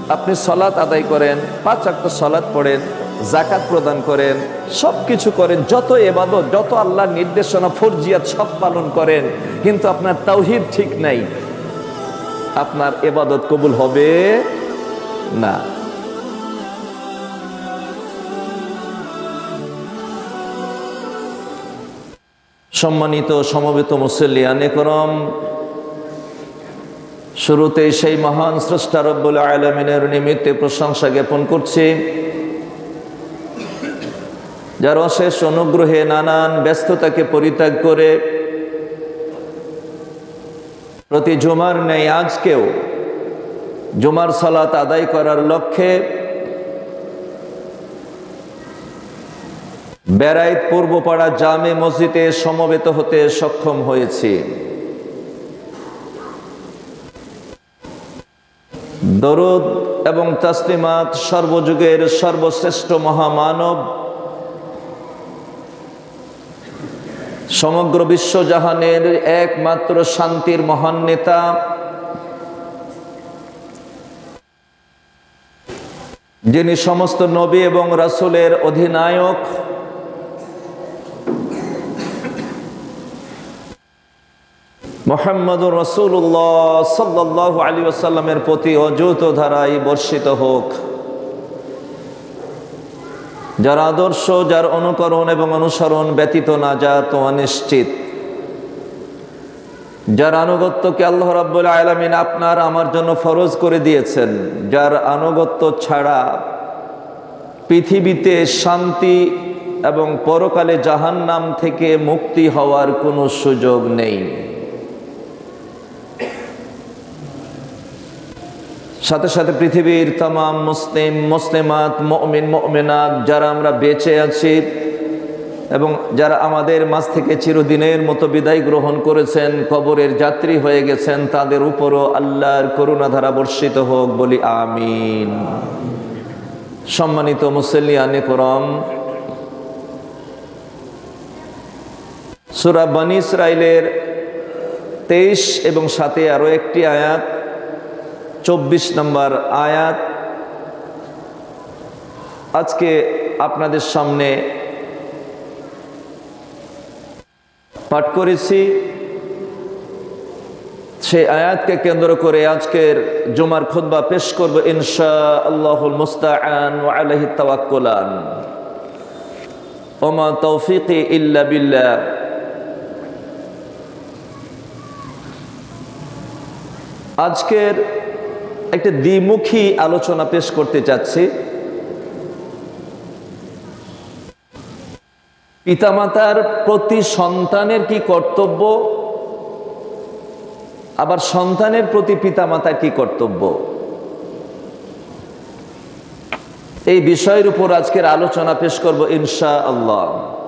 আপনি সালাত আদায় করেন, 5 ওয়াক্ত সালাত পড়েন, যাকাত প্রদান করেন, সব কিছু করেন, যত ইবাদত, যত আল্লাহর নির্দেশনা ফরজিয়াত সব পালন করেন, কিন্তু আপনার তাওহীদ ঠিক নাই, আপনার ইবাদত কবুল হবে না। সম্মানিত সমবেত মুসল্লিয়ানে করম, শুরুতে সেই মহান স্রষ্টা রব্বুল আলামিনের নিমিত্তে প্রশংসা জ্ঞাপন করছি, যার অশেষ অনুগ্রহে নানান ব্যস্ততাকে পরিত্যাগ করে প্রতি জুমার ন্যায় আজকেও জুমার সালাত আদায় করার লক্ষ্যে বেড়াইত পূর্বপাড়া জামে মসজিদে সমবেত হতে সক্ষম হয়েছি। দরুদ এবং তাসলিমাত সর্বযুগের সর্বশ্রেষ্ঠ মহামানব, সমগ্র বিশ্বজাহানের একমাত্র শান্তির মহান নেতা, যিনি সমস্ত নবী এবং রাসূলের অধিনায়ক, মুহাম্মদুর রাসূলুল্লাহ সাল্লাল্লাহু আলাইহি ওয়াসাল্লামের প্রতি অযুত ধারায় বর্ষিত হোক। যার আদর্শ, যার অনুকরণ এবং অনুসরণ ব্যতীত নাজাত অনিশ্চিত, যার আনুগত্যকে আল্লাহ রাব্বুল আলামিন আপনার আমার জন্য ফরজ করে দিয়েছেন, যার আনুগত্য ছাড়া পৃথিবীতে শান্তি এবং পরকালে জাহান্নাম থেকে মুক্তি হওয়ার কোনো সুযোগ নেই। সাথে সাথে পৃথিবীর तमाम মুসলিম মুসলিমাত, মুমিন মুমিনাত যারা আমরা বেঁচে আছি এবং যারা আমাদের মাঝ থেকে চিরদিনের মতো বিদায় গ্রহণ করেছেন, কবরের যাত্রী হয়ে গেছেন, তাদের উপরও আল্লাহর করুণাধারা বর্ষিত হোক, বলি আমিন। সম্মানিত মুসল্লিয়ানে করম, সূরা বনী ইসরাইলের 23 এবং 7 আরো একটি আয়াত, 24 নম্বর আয়াত আজকে আপনাদের সামনে পাঠ করেছি। সেই আয়াতকে কেন্দ্র করে আজকের জুমার খুতবা পেশ করব ইনশাআল্লাহুল মুস্তাআন ওয়া আলাইহি তাওয়াক্কুলান ওয়া মা তাওফীকি ইল্লা বিল্লাহ। আজকের একটা দ্বিমুখী আলোচনা পেশ করতে চাচ্ছি। পিতামাতার প্রতি সন্তানের কি কর্তব্য, আবার সন্তানের প্রতি পিতামাতার কি কর্তব্য, এই বিষয়ের উপর আজকের আলোচনা পেশ করব ইনশাআল্লাহ।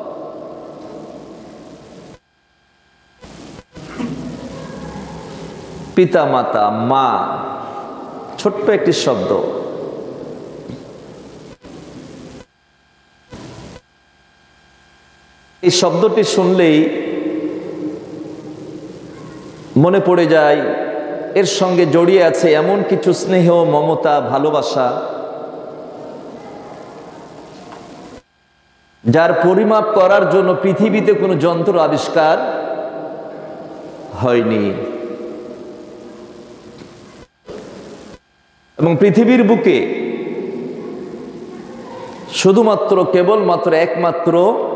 পিতামাতা, মা, ছোট্ট একটি শব্দ। এই শব্দটি শুনলেই মনে পড়ে যায় এর সঙ্গে জড়িয়ে আছে এমন কিছু স্নেহ, মমতা, ভালোবাসা যার পরিমাপ করার জন্য পৃথিবীতে কোনো যন্ত্র আবিষ্কার হয়নি। এবং পৃথিবীর বুকে শুধুমাত্র কেবলমাত্র একমাত্র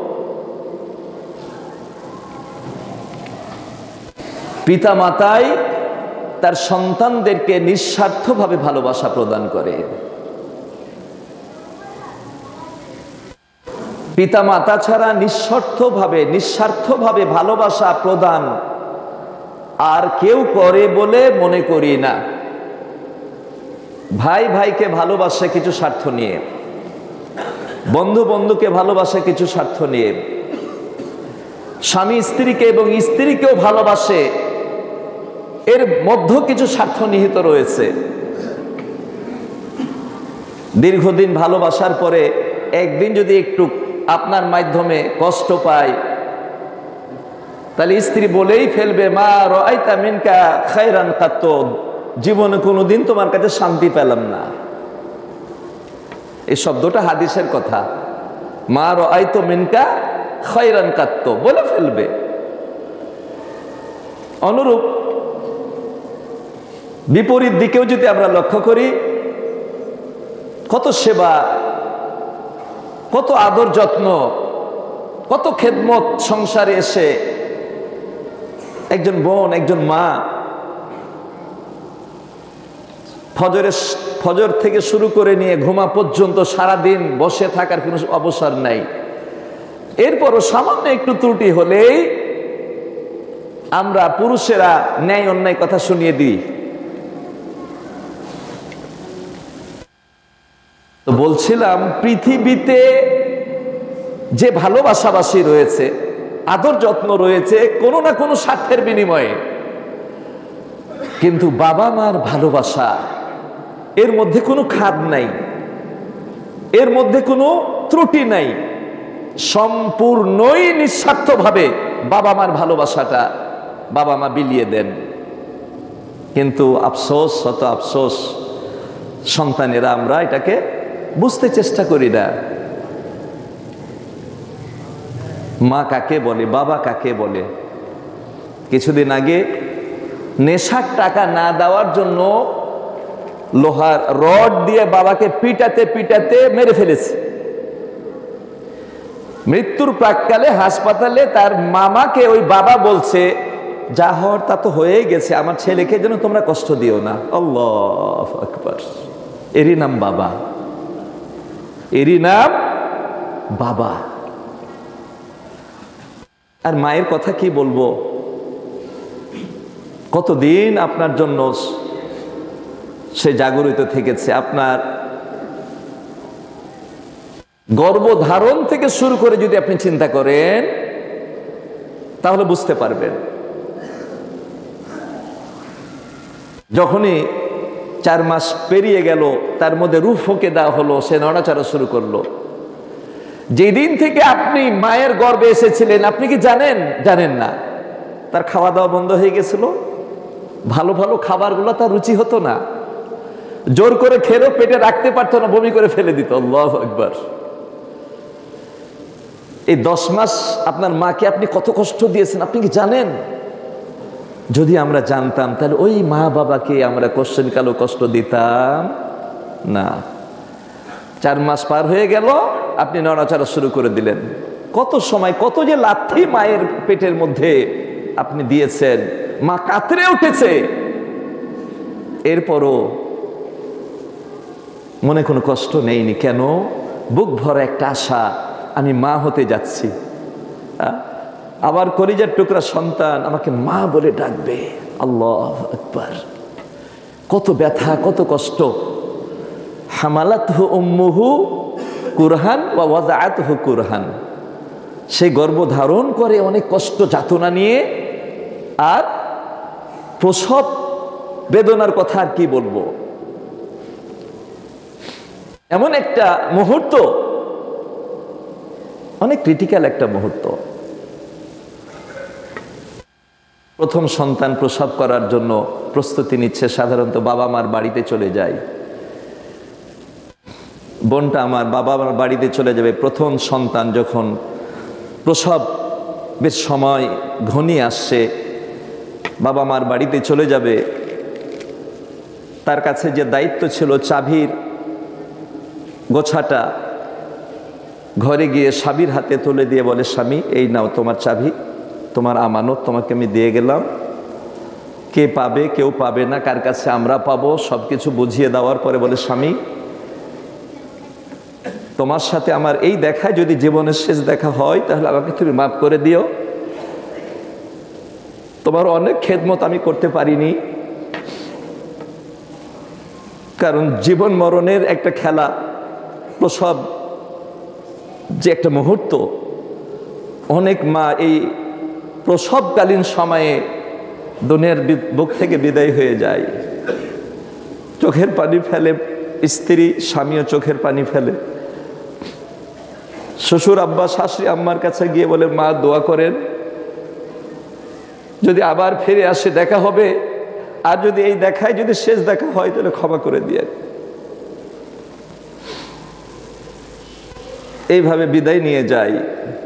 পিতামাতাই তার সন্তানদেরকে নিঃস্বার্থভাবে ভালোবাসা প্রদান করে। পিতামাতা ছাড়া নিঃস্বার্থভাবে ভালোবাসা প্রদান আর কেউ করে বলে মনে করি না। ভাই ভাইকে ভালোবাসে কিছু স্বার্থ নিয়ে, বন্ধু বন্ধুকে ভালোবাসে কিছু স্বার্থ নিয়ে, স্বামী স্ত্রীকে এবং স্ত্রীকেও ভালোবাসে, এর মধ্যে কিছু স্বার্থ নিহিত রয়েছে। দীর্ঘদিন ভালোবাসার পরে একদিন যদি একটু আপনার মাধ্যমে কষ্ট পায়, তাহলে স্ত্রী বলেই ফেলবে, মা রাআইতা মিনকা খায়রান কাত্তু, জীবনে কোনোদিন তোমার কাছে শান্তি পেলাম না। এই শব্দটা হাদিসের কথা। মা রাআইতু মিনকা খায়রান কাত্তু বলে ফেলবে। অনুরূপ বিপরীত দিকেও যদি আমরা লক্ষ্য করি, কত সেবা, কত আদর যত্ন, কত খেদমত সংসারে এসে একজন বোন, একজন মা ফজর থেকে শুরু করে নিয়ে ঘুমা পর্যন্ত সারাদিন বসে থাকার কোনো অবসর নাই। এরপরও সামান্য একটু ত্রুটি হলেই আমরা পুরুষেরা ন্যায় অন্যায় কথা শুনিয়ে দিই। তো বলছিলাম, পৃথিবীতে যে ভালোবাসাবাসী রয়েছে, আদর যত্ন রয়েছে কোনো না কোনো স্বার্থের বিনিময়ে, কিন্তু বাবা মার ভালোবাসা এর মধ্যে কোনো খাদ নাই, এর মধ্যে কোনো ত্রুটি নাই, সম্পূর্ণই নিঃস্বার্থভাবে বাবা মার ভালোবাসাটা বাবা মা বিলিয়ে দেন। কিন্তু আফসোস, শত আফসোস, সন্তানেরা আমরা এটাকে বুঝতে চেষ্টা করি না। মা কাকে বলে, বাবা কাকে বলে। কিছুদিন আগে নেশার টাকা না দেওয়ার জন্য লোহার রড দিয়ে বাবাকে পিটাতে পিটাতে মেরে ফেলেছে। মৃত্যুর প্রাককালে হাসপাতালে তার মামাকে ওই বাবা বলছে, যা হওয়ার তা তো হয়েই গেছে, আমার ছেলেকে যেন তোমরা কষ্ট দিও না। আল্লাহু আকবার। এরই নাম বাবা, এরই নাম বাবা। আর মায়ের কথা কি বলবো, কতদিন আপনার জন্য সে জাগরিত থেকেছে। আপনার গর্ভধারণ থেকে শুরু করে যদি আপনি চিন্তা করেন তাহলে বুঝতে পারবেন। যখনই 4 মাস পেরিয়ে গেল, তার মধ্যে রূপ ফুঁকে দেওয়া হলো, সে নড়াচড়া শুরু করলো। যেদিন থেকে আপনি মায়ের গর্ভে এসেছিলেন, আপনি কি জানেন? জানেন না। তার খাওয়া দাওয়া বন্ধ হয়ে গেছিল, ভালো ভালো খাবারগুলো তার রুচি হতো না, জোর করে খেলেও পেটে রাখতে পারতো না, বমি করে ফেলে দিত। আল্লাহু আকবার। এই 10 মাস আপনার মাকে আপনি কত কষ্ট দিয়েছেন আপনি কি জানেন? যদি আমরা জানতাম তাহলে ওই মা বাবাকে আমরা কোশ্চেন কালো কষ্ট দিতাম না। 4 মাস পার হয়ে গেল, আপনি নড়াচড়া শুরু করে দিলেন। কত সময়, কত যে লাথি মায়ের পেটের মধ্যে আপনি দিয়েছেন, মা কাতরে উঠেছে, এরপরও মনে কোনো কষ্ট নেইনি। কেন? বুক ভরা একটা আশা, আমি মা হতে যাচ্ছি, আবার কলিজার টুকরা সন্তান আমাকে মা বলে ডাকবে। আল্লাহু আকবার। কত ব্যথা, কত কষ্ট। হামালাতহু উম্মুহু কুরহান ওয়া ওয়াযাআতহু কুরহান। সে গর্ভধারণ করে অনেক কষ্ট যাতনা নিয়ে, আর প্রসব বেদনার কথা আর কি বলবো। এমন একটা মুহূর্ত, অনেক ক্রিটিক্যাল একটা মুহূর্ত। প্রথম সন্তান প্রসব করার জন্য প্রস্তুতি নিচ্ছে, সাধারণত বাবা মার বাড়িতে চলে যায়। বোনটা আমার বাবা মার বাড়িতে চলে যাবে। প্রথম সন্তান যখন প্রসব বেশ সময় ঘনিয়ে আসছে, বাবা মার বাড়িতে চলে যাবে, তার কাছে যে দায়িত্ব ছিল চাবির গোছাটা, ঘরে গিয়ে স্বামীর হাতে তুলে দিয়ে বলে, স্বামী এই নাও তোমার চাবি, তোমার আমানত, তোমাকে আমি দিয়ে গেলাম। কে পাবে, কেউ পাবে না, কার কাছে আমরা পাবো, সব কিছু বুঝিয়ে দেওয়ার পরে বলে, স্বামী তোমার সাথে আমার এই দেখায় যদি জীবনের শেষ দেখা হয় তাহলে আমাকে তুমি মাফ করে দিও। তোমার অনেক খেদমত আমি করতে পারিনি, কারণ জীবন মরণের একটা খেলা, প্রসব যে একটা মুহূর্ত, অনেক মা এই প্রসবকালীন সময়ে দুনিয়ার বুক থেকে বিদায় হয়ে যায়। চোখের পানি ফেলে স্ত্রী, স্বামীও চোখের পানি ফেলে। শ্বশুর আব্বা, শাশুড়ি আম্মার কাছে গিয়ে বলে, মা দোয়া করেন, যদি আবার ফিরে আসে দেখা হবে, আর যদি এই দেখায় যদি শেষ দেখা হয় তাহলে ক্ষমা করে দিয়ে। এইভাবে বিদায় নিয়ে যায়।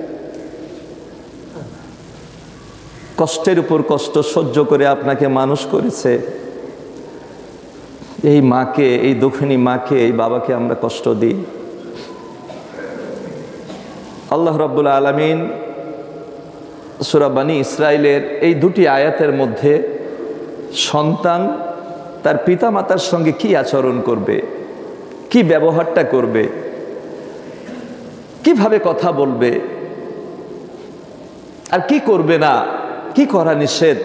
কষ্টের উপর কষ্ট সহ্য করে আপনাকে মানুষ করেছে। এই মাকে, এই দুঃখিনী মাকে, এই বাবাকে আমরা কষ্ট দিই। আল্লাহ রাব্বুল আলামিন সূরা বনী ইসরাইলের এই দুটি আয়াতের মধ্যে সন্তান তার পিতামাতার সঙ্গে কি আচরণ করবে, কি ব্যবহারটা করবে, কিভাবে কথা বলবে, আর কি করবে না, কি করা নিষেধ,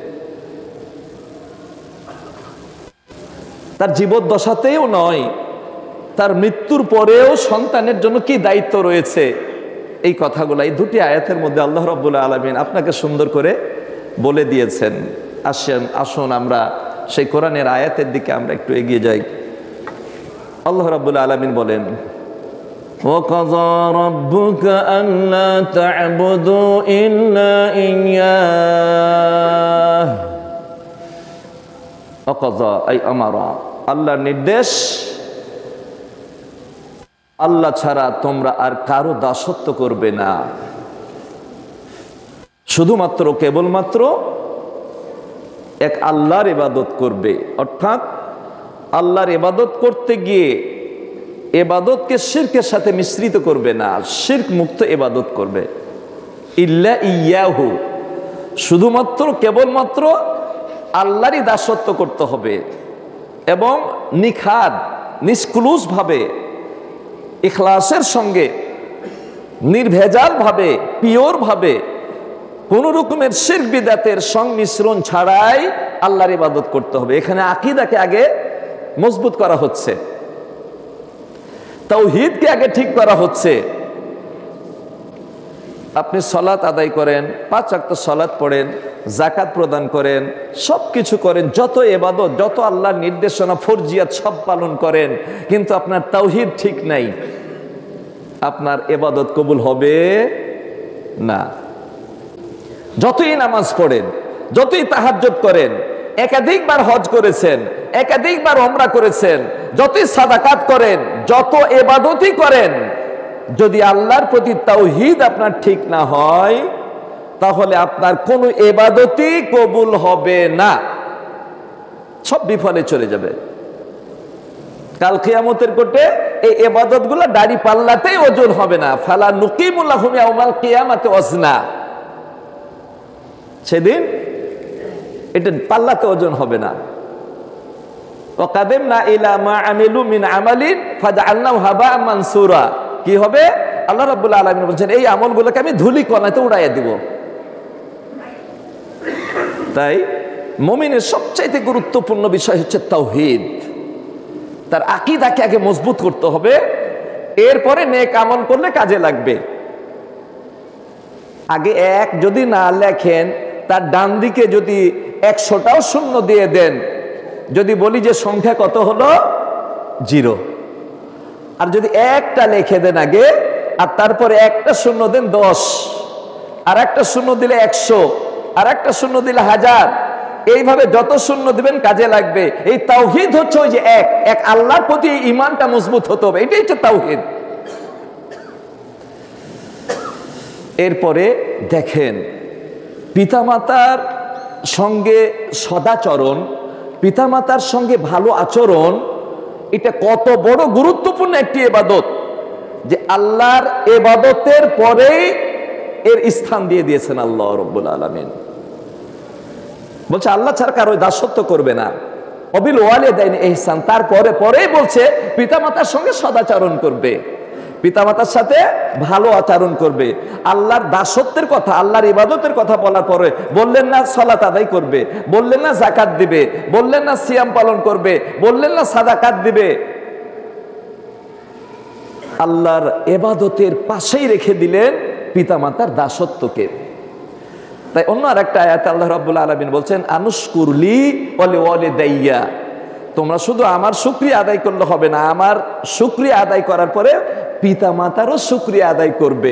তার জীবদ্দশাতেও নয়, তার মৃত্যুর পরেও সন্তানের জন্য কি দায়িত্ব রয়েছে, এই কথাগুলো এই দুটি আয়াতের মধ্যে আল্লাহ রাব্বুল আলামিন আপনাকে সুন্দর করে বলে দিয়েছেন। আসুন আমরা সেই কোরআনের আয়াতের দিকে আমরা একটু এগিয়ে যাই। আল্লাহ রাব্বুল আলামিন বলেন, وَقَضَى رَبُّكَ أَلَّا تَعْبُدُوا إِلَّا إِيَّاهُ وَقَضَى أي أمر, আল্লাহর নির্দেশ, আল্লাহ ছাড়া তোমরা আর কারো দাসত্ব করবে না, শুধুমাত্র কেবলমাত্র এক আল্লাহর ইবাদত করবে। অর্থাৎ আল্লাহর ইবাদত করতে গিয়ে ইবাদতকে শিরকের সাথে মিশ্রিত করবে না, শিরক মুক্ত ইবাদত করবে। ইল্লা ইয়াহু, শুধুমাত্র কেবলমাত্র আল্লাহরই দাসত্ব করতে হবে এবং নিখাদ নিষ্কুলুস ভাবে ইখলাসের সঙ্গে নির্ভেজাল ভাবে পিওর ভাবে কোন রকমের শিরক বিদআতের সংমিশ্রণ ছাড়াই আল্লাহর ইবাদত করতে হবে। এখানে আকীদাকে আগে মজবুত করা হচ্ছে, তাওহীদকে আগে ঠিক করা হচ্ছে। আপনি সালাত আদায় করেন, 5 ওয়াক্ত সালাত পড়েন, যাকাত প্রদান করেন, সব কিছু করেন, যত ইবাদত, যত আল্লাহর নির্দেশনা ফরজিয়াত সব পালন করেন, কিন্তু আপনার তাওহীদ ঠিক নাই, আপনার ইবাদত কবুল হবে না। যতই নামাজ পড়েন, যতই তাহাজ্জুদ করেন, একাধিকবার হজ করেছেন, একাধিকবার উমরা করেছেন, যতই সাদাকাত করেন, যত ইবাদতই করেন, যদি আল্লাহর প্রতি তাওহীদ আপনার ঠিক না হয়, তাহলে আপনার কোনো ইবাদতই কবুল হবে না, সব বিফলে চলে যাবে। কাল কিয়ামতের কোটে এই ইবাদতগুলো দাড়ি পাল্লাতেই ওজন হবে না। ফালা নুকিমু লাহুম ইয়াউমাল কিয়ামাতি ওয়াজনা, সেদিন এটা পাল্লাতে ওজন হবে না। ওয়াকাদিমনা ইলা মা আমিলু মিন আমালিন ফাজআলনাহু হাবাআন মানসুরা, কি হবে? আল্লাহ রাব্বুল আলামিন বলেন, এই আমলগুলোকে আমি ধুলি কণাতে উড়াইয়া দিব। তাই মুমিনের সবচাইতে গুরুত্বপূর্ণ বিষয় হচ্ছে তাওহীদ। তার আকীদাকে আগে মজবুত করতে হবে, এরপরে নেক আমল করলে কাজে লাগবে। আগে এক যদি না লেখেন, তার ডান দিকে যদি 100টাও শূন্য দিয়ে দেন, যদি বলি যে সংখ্যা কত হলো 0, আর যদি একটা লিখে দেন আগে, আর তারপরে একটা শূন্য দেন 10, আর একটা শূন্য দিলে 100, আর একটা শূন্য দিলে 1000, এইভাবে যত শূন্য দিবেন কাজে লাগবে। এই তাওহীদ হচ্ছে ওই যে এক আল্লাহর প্রতি ঈমানটা মজবুত হতে হবে, এটাই হচ্ছে তাওহীদ। এরপরে দেখেন, পিতামাতার সঙ্গে সদাচরণ, পিতামাতার সঙ্গে ভালো আচরণ, এটা কত বড় গুরুত্বপূর্ণ একটি ইবাদত, যে আল্লাহর ইবাদতের পরেই এর স্থান দিয়ে দিয়েছেন আল্লাহ রাব্বুল আলামিন। বলছে আল্লাহ ছাড়া কারো দাসত্ব করবে না। অবিল ওয়ালিদাইনি ইহসান, তারপরে পরেই বলছে পিতামাতার সঙ্গে সদাচরণ করবে, পিতামাতার সাথে ভালো আচরণ করবে। আল্লাহর দাসত্বের কথা, আল্লাহর ইবাদতের কথা বলার পরে বললেন না সালাত আদায় করবে, বললেন না যাকাত দিবে, বললেন না সিয়াম পালন করবে, বললেন না সাদাকাত দিবে। আল্লাহর ইবাদতের পাশেই রেখে দিলেন পিতামাতার দাসত্বকে। তাই অন্য আরেকটা আয়াতে আল্লাহ রাব্বুল আলামিন বলছেন, আনুশকুরলি ওয়া লিওয়ালিদাইয়া, তোমরা শুধু আমার শুকরিয়া আদায় করলে হবে না, আমার শুকরিয়া আদায় করার পরে পিতামাতারও শুকরিয়া আদায় করবে।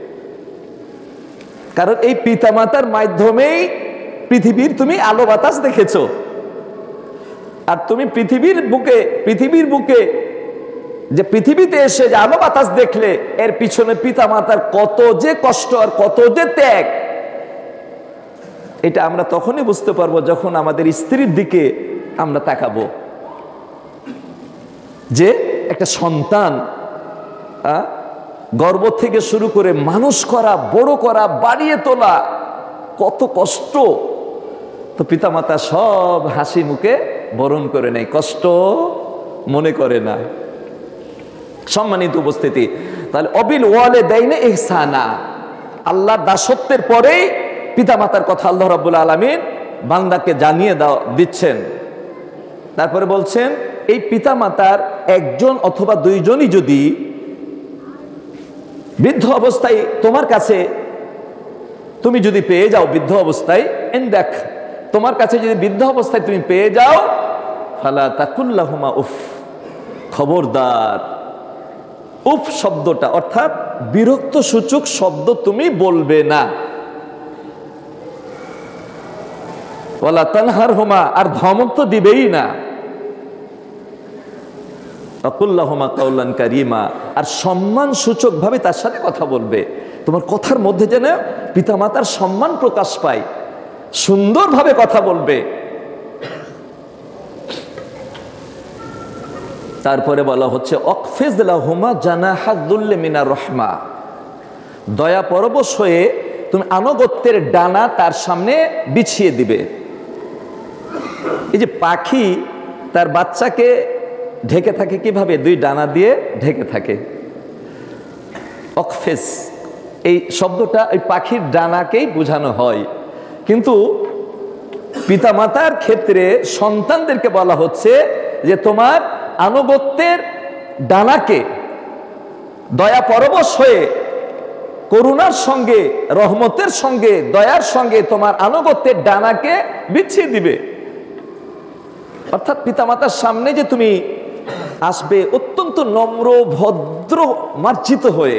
কারণ এই পিতামাতার মাধ্যমেই পৃথিবীর তুমি আলো বাতাস দেখেছো, আর তুমি পৃথিবীর বুকে যে পৃথিবীতে এসে যে আলো বাতাস দেখলে এর পিছনে পিতা মাতার কত যে কষ্ট আর কত যে ত্যাগ, এটা আমরা তখনই বুঝতে পারবো যখন আমাদের স্ত্রীর দিকে আমরা তাকাবো। যে একটা সন্তান গর্ভ থেকে শুরু করে মানুষ করা, বড় করা, বাড়িয়ে তোলা, কত কষ্ট। তো পিতামাতা সব হাসি মুখে বরণ করে নেয়, কষ্ট মনে করে না। সম্মানিত উপস্থিতি, তাহলে অবিল ওয়ালিদাইনি ইহসানা, আল্লাহর দাসত্বের পরেই পিতামাতার কথা আল্লাহ রাব্বুল আলামিন বান্দাকে জানিয়ে দিচ্ছেন। তারপরে বলছেন এই পিতামাতার একজন অথবা দুইজনই যদি বৃদ্ধ অবস্থায় তোমার কাছে তুমি যদি পেয়ে যাও, বৃদ্ধ অবস্থায় দেখ তোমার কাছে যদি বৃদ্ধ অবস্থায় তুমি পেয়ে যাও, ফালা তাকুল্লাহুমা উফ, খবরদার, উফ শব্দটা অর্থাৎ বিরক্ত সূচক শব্দ তুমি বলবে না। ওয়ালা তানহারহুমা, আর ধমক তো দিবেই না। আকুল্লাহুমা কাউলান কারীমা, আর সম্মান সূচক ভাবে তার সাথে কথা বলবে। তোমার কথার মধ্যে যেন পিতামাতার সম্মান প্রকাশ পায়, সুন্দরভাবে কথা বলবে। তারপরে বলা হচ্ছে অকফিজ লাহুমা জানাহা যুল্লি মিনার রাহমা, দয়া পরবশ হয়ে তুমি আনুগত্যের ডানা তার সামনে বিছিয়ে দিবে। এই যে পাখি তার বাচ্চাকে ঢেকে থাকে কিভাবে? দুই ডানা দিয়ে ঢেকে থাকে। অকফিজ এই শব্দটা ওই পাখির ডানাকেই বোঝানো হয়, কিন্তু পিতামাতার ক্ষেত্রে সন্তানদেরকে বলা হচ্ছে যে তোমার আনুগত্যের ডানাকে দয়া পরবশ হয়ে করুণার সঙ্গে, রহমতের সঙ্গে, দয়ার সঙ্গে তোমার আনুগত্যের ডানাকে বিছিয়ে দিবে। অর্থাৎ পিতামাতার সামনে যে তুমি আসবে অত্যন্ত নম্র, ভদ্র, মার্জিত হয়ে,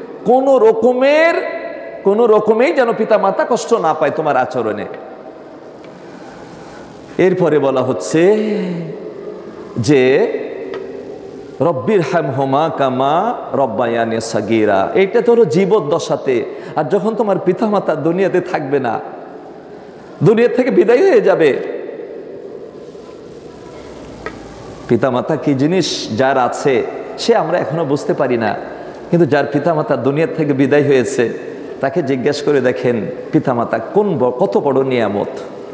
কোনো রকমেই যেন পিতামাতা কষ্ট না পায় তোমার আচরণে। এরপরে বলা হচ্ছে যে রব্বির হামহুমা কামা রব্বায়ানি সাগীরা, এইটা তো হলো জীবদ্দশাতে। আর যখন তোমার পিতামাতা দুনিয়াতে থাকবে না, দুনিয়া থেকে বিদায় হয়ে যাবে, পিতামাতা কি জিনিস যার আছে সে আমরা এখনো বুঝতে পারি না, কিন্তু যার পিতামাতা দুনিয়া থেকে বিদায় হয়েছে তাকে জিজ্ঞেস করে দেখেন পিতামাতা কত বড় নিয়ামত।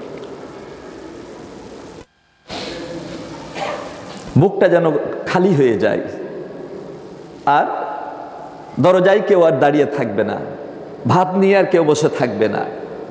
বুকটা যেন খালি হয়ে যায়, আর দরজায় কেউ আর দাঁড়িয়ে থাকবে না, ভাত নিয়ে আর কেউ বসে থাকবে না।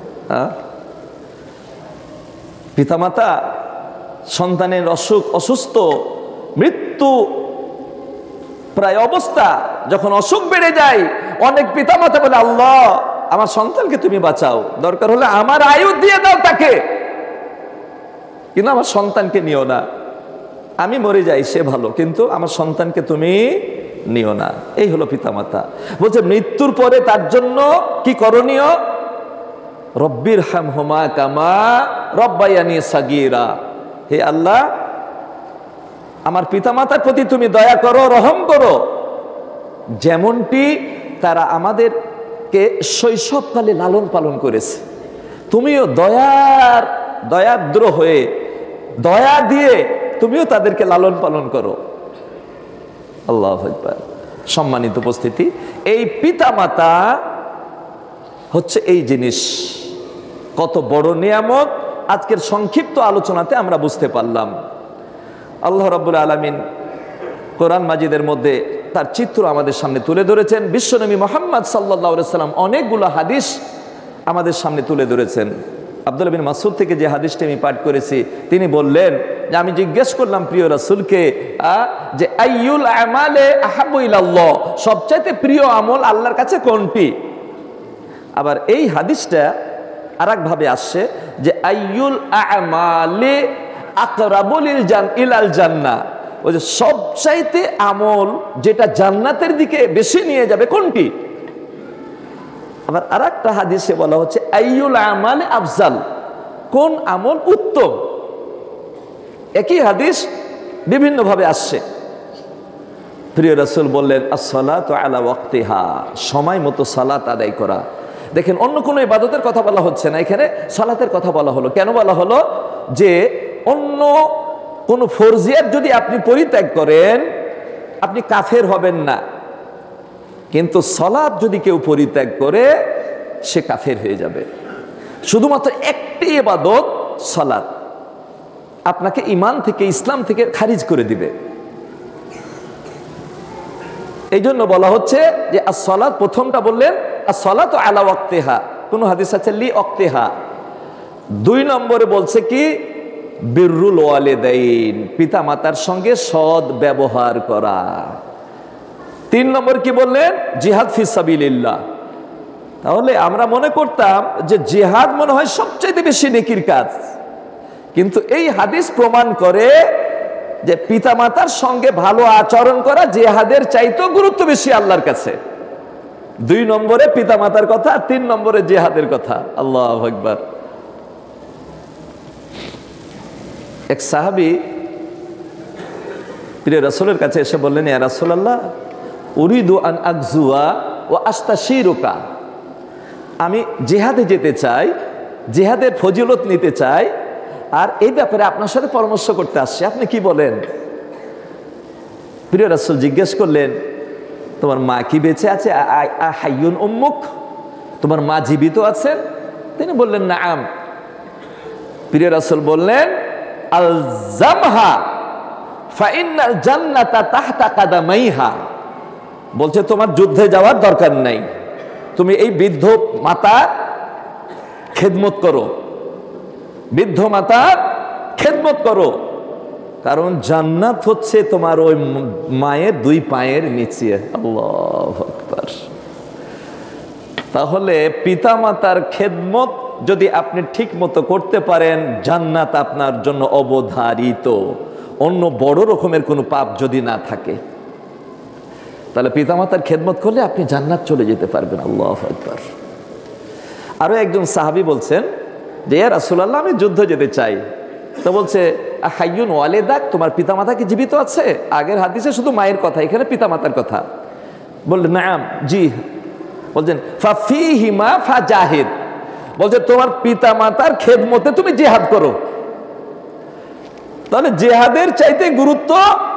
পিতামাতা সন্তানের অসুস্থ, মৃত্যু প্রায় অবস্থা, যখন অসুখ বেড়ে যায়, অনেক পিতামাতা বলে আল্লাহ আমার সন্তানকে তুমি বাঁচাও, দরকার হলে আমার আয়ু দিয়ে দাও তাকে, কিন্তু আমার সন্তানকে নিও না, আমি মরে যাই সে ভালো, কিন্তু আমার সন্তানকে তুমি নিও না। এই হলো পিতামাতা। বলছে মৃত্যুর পরে তার জন্য কি করণীয়? রব্বির হামহুমা কামা রব্বায়ানি সাগীরা, হে আল্লাহ আমার পিতামাতার প্রতি তুমি দয়া করো, রহম করো, যেমনটি তারা আমাদেরকে শৈশবকালে লালন পালন করেছে, তুমিও দয়াদ্র হয়ে দয়া দিয়ে তুমিও তাদেরকে লালন পালন করো। আল্লাহু আকবার। সম্মানিত উপস্থিতি, এই পিতামাতা হচ্ছে এই জিনিস, কত বড় নিয়ামত আজকের সংক্ষিপ্ত আলোচনাতে আমরা বুঝতে পারলাম। আল্লাহ রাব্বুল আলামিন কোরআন মাজিদের মধ্যে তার চিত্র আমাদের সামনে তুলে ধরেছেন। বিশ্বনবী মুহাম্মদ সাল্লাল্লাহু আলাইহি ওয়াসাল্লাম অনেকগুলো হাদিস আমাদের সামনে তুলে ধরেছেন। আব্দুল্লাহ বিন মাসউদ থেকে যে হাদিসটি আমি পাঠ করেছি, তিনি বললেন যে আমি জিজ্ঞেস করলাম প্রিয় রাসূলকে যে আইয়ুল আমালে আহাব্বু ইলাল্লাহ, সবচাইতে প্রিয় আমল আল্লাহর কাছে কোনটি? আবার এই হাদিসটা আরেকভাবে আসছে যে আইয়ুল আমালে আকরাবুল ইলাল জান্নাহ, ওই যে সবচাইতে আমল যেটা জান্নাতের দিকে বেশি নিয়ে যাবে কোনটি? আবার আরেকটা হাদিসে বলা হচ্ছে আইয়ুল আমালে আফজাল, কোন আমল উত্তম। একই হাদিস বিভিন্নভাবে আসছে। প্রিয় রাসূল বললেন, আসসালাতু আলা ওয়াক্তিহা, সময় মতো সালাত আদায় করা। দেখেন, অন্য কোনো ইবাদতের কথা বলা হচ্ছে না, এখানে সালাতের কথা বলা হলো। কেন বলা হলো? যে অন্য কোনো ফরজিয়াত যদি আপনি পরিত্যাগ করেন, আপনি কাফের হবেন না, কিন্তু সালাত যদি কেউ পরিত্যাগ করে, সে কাফের হয়ে যাবে। শুধুমাত্র একটি ইবাদত সালাত আপনাকে ঈমান থেকে, ইসলাম থেকে খারিজ করে দিবে। এই জন্য বলা হচ্ছে যে as-সালাত, প্রথমটা বললেন as-সালাতু আলা ওয়াক্তিহা, কোন হাদিস আছে লি ওয়াক্তিহা। 2 নম্বরে বলছে কি বিররুল ওয়ালিদাইন, পিতা মাতার সঙ্গে সৎ ব্যবহার করা। 3 নম্বর কি বললেন? জিহাদ ফি সাবিলিল্লাহ। তাহলে আমরা মনে করতাম যে জিহাদ মনে হয় সবচেয়ে বেশি নেকির কাজ, কিন্তু এই হাদিস প্রমাণ করে যে পিতামাতার সঙ্গে ভালো আচরণ করা জিহাদের চাইতেও গুরুত্ব বেশি আল্লাহর কাছে। 2 নম্বরে পিতামাতার কথা, 3 নম্বরে জিহাদের কথা। আল্লাহু আকবার। এক সাহাবী প্রিয় রাসূলের কাছে এসে বললেন, ইয়া রাসূলুল্লাহ, উরিদু আন আকজুয়া ওয়া আস্তাশিরুকা, আমি জিহাদে যেতে চাই, জিহাদের ফজিলত নিতে চাই, আর এই ব্যাপারে আপনার সাথে পরামর্শ করতে আসছি, আপনি কি বলেন? প্রিয় রাসূল জিজ্ঞেস করলেন, তোমার মা কি বেঁচে আছে? হাইয়ুন উম্মুক, তোমার মা জীবিত আছেন? তিনি বললেন নাআম। প্রিয় রাসূল বললেন, আলজামহা ফাইন্নাল জান্নাতা তাহতা কাদামাইহা, বলছে তোমার যুদ্ধে যাওয়ার দরকার নাই, তুমি এই বৃদ্ধ মাতার খেদমত করো, বৃদ্ধ মাতার খেদমত করো, কারণ জান্নাত হচ্ছে তোমার ওই মায়ের 2 পায়ের নিচে। আল্লাহু আকবার। তাহলে পিতা মাতার খেদমত যদি আপনি ঠিক মতো করতে পারেন, জান্নাত আপনার জন্য অবধারিত, অন্য বড় রকমের কোনো পাপ যদি না থাকে, তাহলে পিতামাতার খেদমত করলে আপনি জান্নাত চলে যেতে পারবেন। আল্লাহু আকবার। আরো একজন সাহাবী বলছেন যে ইয়া রাসূলুল্লাহ, আমি যুদ্ধ যেতে চাই। তো বলছে, হাইয়ুন ওয়ালিদাক, তোমার পিতামাতা কি জীবিত আছে? আগের হাদিসে শুধু মায়ের কথা, এখানে পিতামাতার কথা। বললেন নাআম, জি। বলছেন ফাফিহিমা ফাজাহিদ, বলছে তোমার পিতামাতার খেদমতে তুমি জিহাদ করো। তাহলে জিহাদের চাইতে গুরুত্ব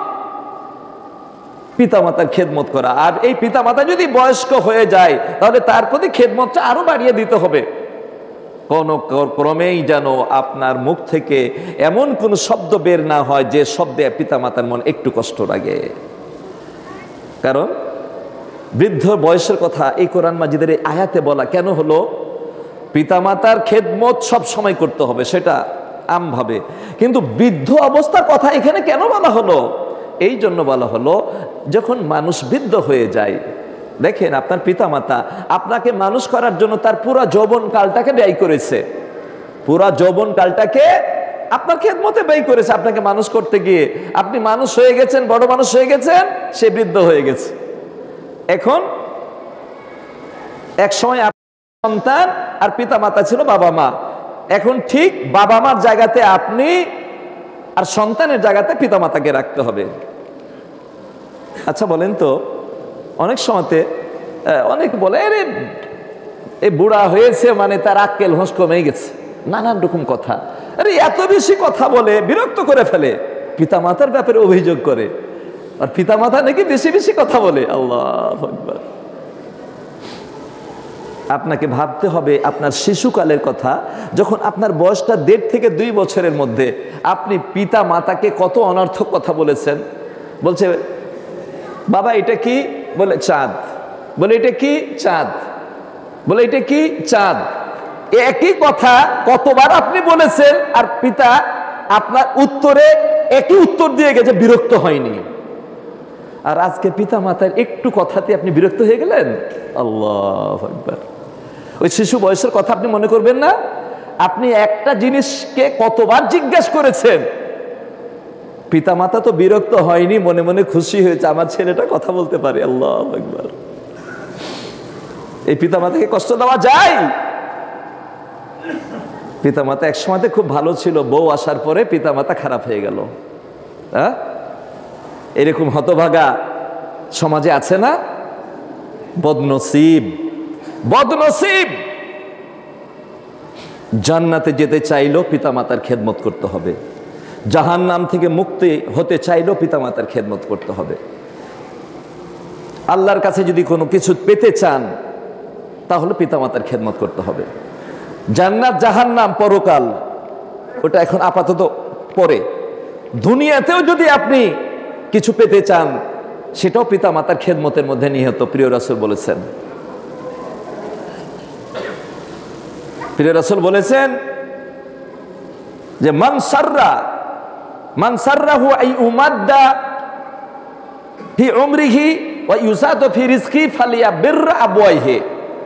পিতামাতার খেদমত করা। আর এই পিতামাতা যদি বয়স্ক হয়ে যায়, তাহলে তার প্রতি খেদমতটা আরো বাড়িয়ে দিতে হবে। কোন ক্রমেই যেন আপনার মুখ থেকে এমন কোন শব্দ বের না হয় যে শব্দে পিতামাতার মন একটু কষ্ট লাগে। কারণ বৃদ্ধ বয়সের কথা এই কোরআন মাজিদের এই আয়াতে বলা কেন হলো? পিতামাতার খেদমত সব সময় করতে হবে, সেটা আমভাবে, কিন্তু বৃদ্ধ অবস্থার কথা এখানে কেন বলা হলো? এই জন্য বলা হলো, যখন মানুষ বৃদ্ধ হয়ে যায়, দেখেন আপনার পিতামাতা আপনাকে মানুষ করার জন্য তার পুরো যৌবন কালটাকে ব্যয় করেছে, পুরো যৌবন কালটাকে আপনার খেদমতে ব্যয় করেছে। আপনাকে মানুষ করতে গিয়ে আপনি মানুষ হয়ে গেছেন, বড় মানুষ হয়ে গেছেন, সে বৃদ্ধ হয়ে গেছে। এখন এক সময় সন্তান আর পিতামাতা ছিল বাবা মা, এখন ঠিক বাবা মার জায়গাতে আপনি আর সন্তানের জায়গাতে পিতামাতাকে রাখতে হবে। আচ্ছা বলেন তো, অনেক সময়তে অনেক বলে, আরে এই বুড়া হয়েছে মানে তার আক্কেল হোঁশ কমে গেছে, নানান রকম কথা। আরে এত বেশি কথা বলে বিরক্ত করে ফেলে, পিতামাতার ব্যাপারে অভিযোগ করে, আর পিতামাতা নাকি বেশি বেশি কথা বলে। আল্লাহু আকবার। আপনাকে ভাবতে হবে আপনার শিশুকালের কথা, যখন আপনার বয়সটা 1.5 থেকে 2 বছরের মধ্যে আপনি পিতা মাতাকে কত অনর্থক কথা বলেছেন। বলছে বাবা এটা কি? বলে চাঁদ। বলে এটা কি? চাঁদ। বলে এটা কি? চাঁদ। একই কথা কতবার আপনি বলেছেন, আর পিতা আপনার উত্তরে একই উত্তর দিয়ে গেছে, বিরক্ত হয়নি। আর আজকে পিতা মাতার একটু কথাতে আপনি বিরক্ত হয়ে গেলেন। আল্লাহু আকবার। ওই শিশু বয়সের কথা আপনি মনে করবেন না? আপনি একটা জিনিসকে কতবার জিজ্ঞাসা করেছেন, পিতামাতা তো বিরক্ত হয়নি, মনে মনে খুশি হয়েছে আমার ছেলেটা কথা বলতে পারে। আল্লাহু আকবার। এই পিতামাতাকে কষ্ট দেওয়া যায়? পিতামাতা এক সময়তে খুব ভালো ছিল, বউ আসার পরে পিতামাতা খারাপ হয়ে গেল। হ্যাঁ, এরকম হতভাগা সমাজে আছে না? বদনসিব, বদনসিব। জান্নাতে যেতে চাইলেও পিতামাতার খেদমত করতে হবে, জাহান্নাম থেকে মুক্তি হতে চাইলেও পিতামাতার খেদমত করতে হবে। আল্লাহর কাছে যদি কোনো কিছু পেতে চান তাহলে পিতামাতার খেদমত করতে হবে। জান্নাত জাহান্নাম পরকাল, ওটা এখন আপাতত পরে। দুনিয়াতেও যদি আপনি কিছু পেতে চান সেটাও পিতামাতার খেদমতের মধ্যে নিহত। প্রিয় রাসূল বলেছেন, প্রিয় রাসূল বলেছেন যে মান সাররাহু আই উমাদ্দা ফি উমরিহি ওয়া ইউসাদু ফি রিজকি ফালিয়াবির আবওয়াইহি।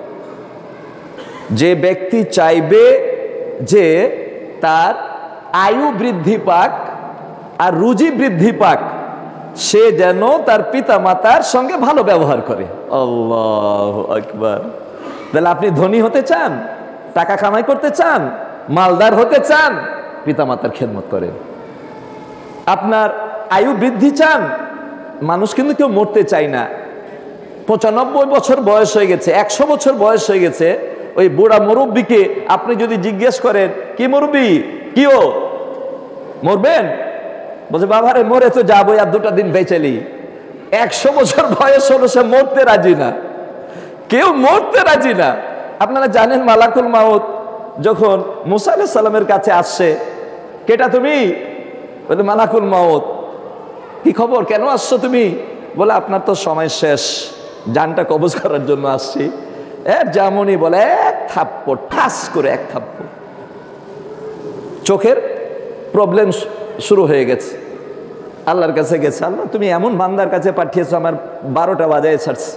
যে ব্যক্তি চাইবে যে তার আয়ু বৃদ্ধি পাক আর রুজি বৃদ্ধি পাক, সে যেন তার পিতামাতার সঙ্গে ভালো ব্যবহার করে। আল্লাহু আকবার। তাহলে আপনি ধনী হতে চান, টাকা কামাই করতে চান, মালদার হতে চান, পিতামাতার খেদমত করেন। আপনার আয়ু বৃদ্ধি চান, মানুষ কিন্তু কেউ মরতে চায় না। 95 বছর বয়স হয়ে গেছে, 100 বছর বয়স হয়ে গেছে, ওই বুড়া মুরব্বীকে আপনি যদি জিজ্ঞেস করেন কি মুরব্বী কিও মরবেন, বলছে বাবারে মরে তো যাবো, আর 2টা দিন বেঁচেলি। 100 বছর বয়স হলো, সে মরতে রাজি না, কেউ মরতে রাজি না। আপনারা জানেন মালাকুল মাউত যখন মুসা আলাইহিস সালামের কাছে আসছে, কেটা তুমি? বলে মালাকুল মাউত। কি খবর, কেন আসছো তুমি? বলে আপনার তো সময় শেষ, জানটা কবজ করার জন্য আসছি। যেমনই বলে এক থাপ্পড়, ঠাস করে এক থাপ্পড়, চোখের প্রবলেম শুরু হয়ে গেছে। আল্লাহর কাছে গেছে, আল্লাহ তুমি এমন বান্দার কাছে পাঠিয়েছো আমার 12টা বাজায় ছাড়ছে।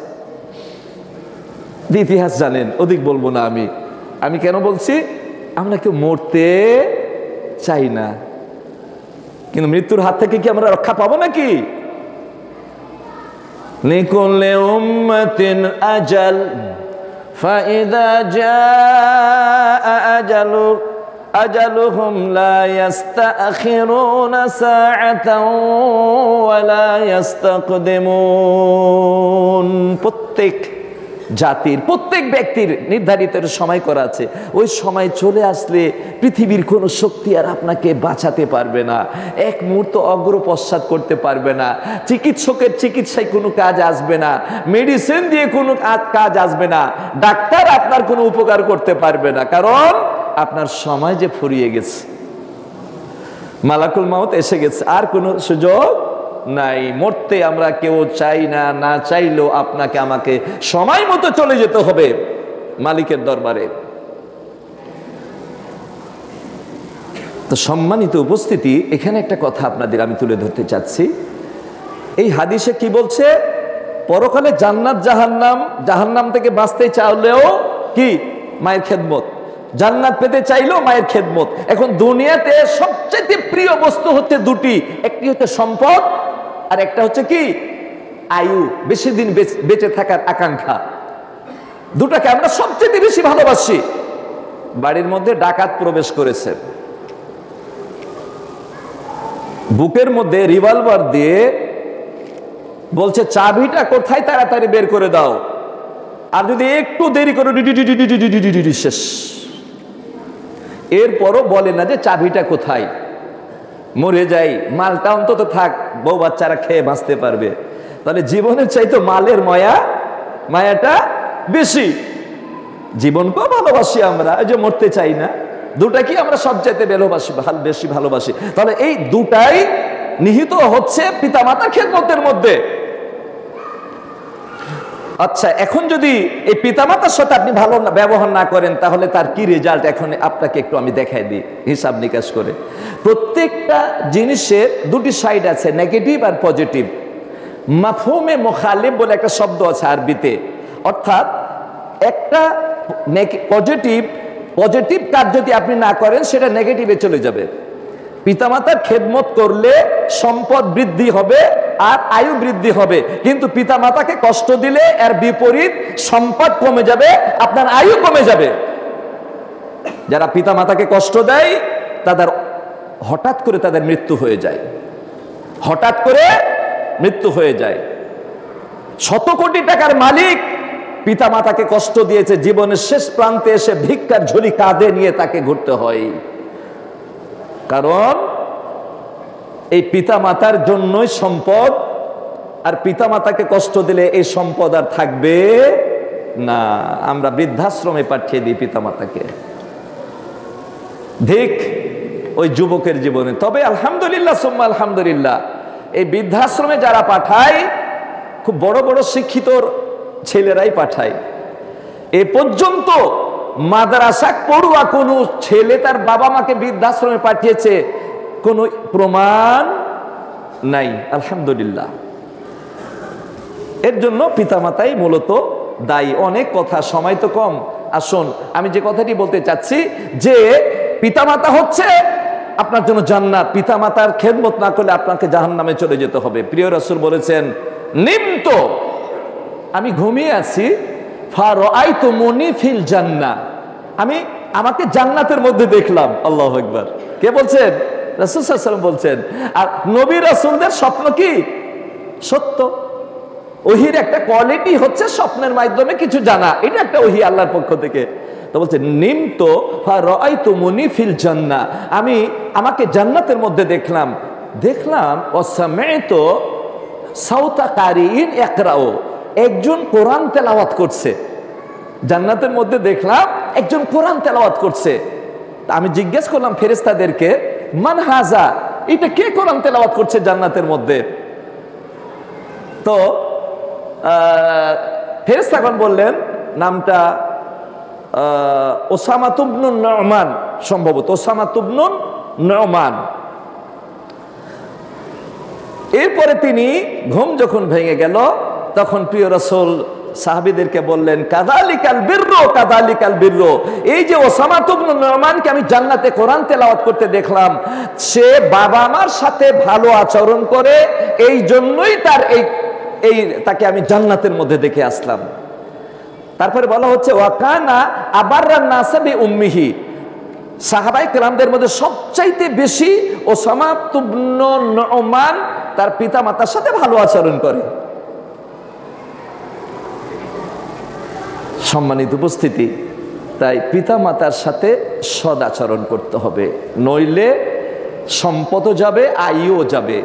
ইতিহাস জানেন, অধিক বলবো না। আমি কেন বলছি, আমরা কেউ মরতে চাই না, কিন্তু মৃত্যুর হাত থেকে কি আমরা রক্ষা পাবো নাকি? লিকুল্লি উম্মাতিন আজাল ফাইদা জাআ আজালুহুম লা ইস্তাখিরুনা সাআতাও ওয়া লা ইস্তাকদিমুন। প্রত্যেক জাতির, প্রত্যেক ব্যক্তির নির্ধারিত সময় করা আছে। ওই সময় চলে আসলে পৃথিবীর কোনো শক্তি আর আপনাকে বাঁচাতে পারবে না, এক মুহূর্ত অগ্রপশ্চাৎ করতে পারবে না। চিকিৎসকের চিকিৎসায় কোনো কাজ আসবে না, মেডিসিন দিয়ে কোনো কাজ আসবে না, ডাক্তার আপনার কোনো উপকার করতে পারবে না, কারণ আপনার সময় যে ফুরিয়ে গেছে। মালাকুল মাউত এসে গেছে, আর কোনো সুযোগ নাই। মরতে আমরা কেউ চাই না, না চাইলেও আপনাকে আমাকে সময় মতো চলে যেতে হবে মালিকের দরবারে। তো সম্মানিত উপস্থিতি, এখানে একটা কথা আপনাদের আমি তুলে ধরতে চাচ্ছি। এই হাদিসে কি বলছে? পরকালে জান্নাত জাহান্নাম, জাহান্নাম থেকে বাঁচতে চাইলেও কি মায়ের খেদমত, জান্নাত পেতে চাইলেও মায়ের খেদমত। এখন দুনিয়াতে সবচেয়ে প্রিয় বস্তু হচ্ছে দুটি, একটি হচ্ছে সম্পদ আর একটা হচ্ছে কি আয়ু, বেশি দিন বেঁচে থাকার আকাঙ্ক্ষা। দুটাকে আমরা সবচেয়ে বেশি ভালোবাসি। বাড়ির মধ্যে ডাকাত প্রবেশ করেছে, বুকের মধ্যে রিভলভার দিয়ে বলছে চাবিটা কোথায়, তাড়াতাড়ি বের করে দাও, আর যদি একটু দেরি করে শেষ। এরপরও বলে না যে চাবিটা কোথায়, মরে যাই, মালটা অন্তত থাক, বউ বাচ্চারা খেয়ে বাঁচতে পারবে। তাহলে জীবনের চাইতে মালের মায়াটা বেশি। জীবনকেও ভালোবাসি আমরা, এই যে মরতে চাই না, দুটাকে আমরা সবচাইতে বেশি ভালোবাসি। তাহলে এই দুটাই নিহিত হচ্ছে পিতামাতার খেদমতের মধ্যে। আচ্ছা, এখন যদি এই পিতামাতার সাথে আপনি ভালো ব্যবহার না করেন, তাহলে তার কি রেজাল্ট এখন আপনাকে একটু আমি দেখাই দিই হিসাব নিকাশ করে। প্রত্যেকটা জিনিসের দুটি সাইড আছে, নেগেটিভ আর পজিটিভ। মাফহুমে মুখালিফ বলে একটা শব্দ আছে আরবিতে, অর্থাৎ একটা পজিটিভ কাজ যদি আপনি না করেন সেটা নেগেটিভে চলে যাবে। পিতামাতার খেদমত করলে সম্পদ বৃদ্ধি হবে আর আয়ু বৃদ্ধি হবে, কিন্তু পিতামাতাকে কষ্ট দিলে এর বিপরীত সম্পদ কমে যাবে, আপনার আয়ু কমে যাবে। যারা পিতামাতাকে কষ্ট দেয় তাদের হঠাৎ করে তাদের মৃত্যু হয়ে যায়, হঠাৎ করে মৃত্যু হয়ে যায়। শত কোটি টাকার মালিক পিতা মাতাকে কষ্ট দিয়েছে, জীবনের শেষ প্রান্তে এসে ভিক্ষার ঝুলি কাঁধে নিয়ে তাকে ঘুরতে হয়। কারণ এই পিতা মাতার জন্যই সম্পদ, আর পিতা মাতাকে কষ্ট দিলে এই সম্পদ আর থাকবে না। আমরা বৃদ্ধাশ্রমে পাঠিয়ে দিই পিতা মাতাকে। ঠিক ওই যুবকের জীবনে। তবে আলহামদুলিল্লাহ সুম্মা আলহামদুলিল্লাহ, এই বৃদ্ধাশ্রমে যারা পাঠায় খুব বড় বড় শিক্ষিত ছেলেরাই পাঠায়। এ পর্যন্ত মাদ্রাসা পড়ুয়া কোনো ছেলে তার বাবা মাকে বৃদ্ধাশ্রমে পাঠিয়েছে কোনো প্রমাণ নাই, আলহামদুলিল্লাহ। এর জন্য পিতামাতাই মূলত দায়ী। অনেক কথা, সময় তো কম। আসুন, আমি যে কথাটি বলতে চাচ্ছি যে পিতামাতা হচ্ছে আপনার জন্য জান্নাত। পিতামাতার খেদমত না করলে আপনাকে জাহান্নামে চলে যেতে হবে। প্রিয় রাসূল বলেছেন, নিমত, আমি ঘুমিয়ে আছি, ফারাআইতুমুনি ফিল জান্নাহ, আমি আমাকে জান্নাতের মধ্যে দেখলাম। আল্লাহু আকবার। কে বলছেন? রাসূল সাল্লাল্লাহু আলাইহি ওয়াসাল্লাম বলছেন। আর নবী রাসূলদের স্বপ্ন কি? সত্য। ওহির একটা কোয়ালিটি হচ্ছে স্বপ্নের মাধ্যমে কিছু জানা, এটা একটা ওহি আল্লাহর পক্ষ থেকে। তো বলছে নিমত ফারাআইতুমুনি ফিল জান্নাহ, আমি আমাকে জান্নাতের মধ্যে দেখলাম। ওয়াসামি'তু সাউতা কারিইন ইয়াকরাউ, একজন কোরআন তেলাওয়াত করছে। জান্নাতের মধ্যে দেখলাম একজন কোরআন তেলাওয়াত করছে। আমি জিজ্ঞেস করলাম ফেরেশতাদেরকে, মান হাজা, এটা কে কোরআন তেলাওয়াত করছে জান্নাতের মধ্যে? তো ফেরেশতাগণ বললেন, নামটা ওসামা ইবনুন নু'মান, সম্ভবত ওসামা ইবনুন নু'মান। এরপরে তিনি ঘুম যখন ভেঙে গেল, তখন প্রিয় রাসূল সাহাবীদেরকে বললেন, কাযালিকাল বিররু কাযালিকাল বিররু, এই যে ওসামা ইবনুন নু'মানকে আমি জান্নাতে কোরআন তেলাওয়াত করতে দেখলাম, সে বাবা মার সাথে ভালো আচরণ করে, এই জন্যই তার এই তাকে আমি জান্নাতের মধ্যে দেখে আসলাম। তারপরে বলা হচ্ছে, ওয়াকানা আবাররান নাসি বিউম্মিহি, সাহাবায়ে কেরামদের মধ্যে সবচাইতে বেশি ওসামা ইবনুন নু'মান তার পিতা মাতার সাথে ভালো আচরণ করে। সম্মানিত উপস্থিতি, তাই পিতা মাতার সাথে সদ আচরণ করতে হবে, নইলে সম্পদও যাবে, আয়ও যাবে।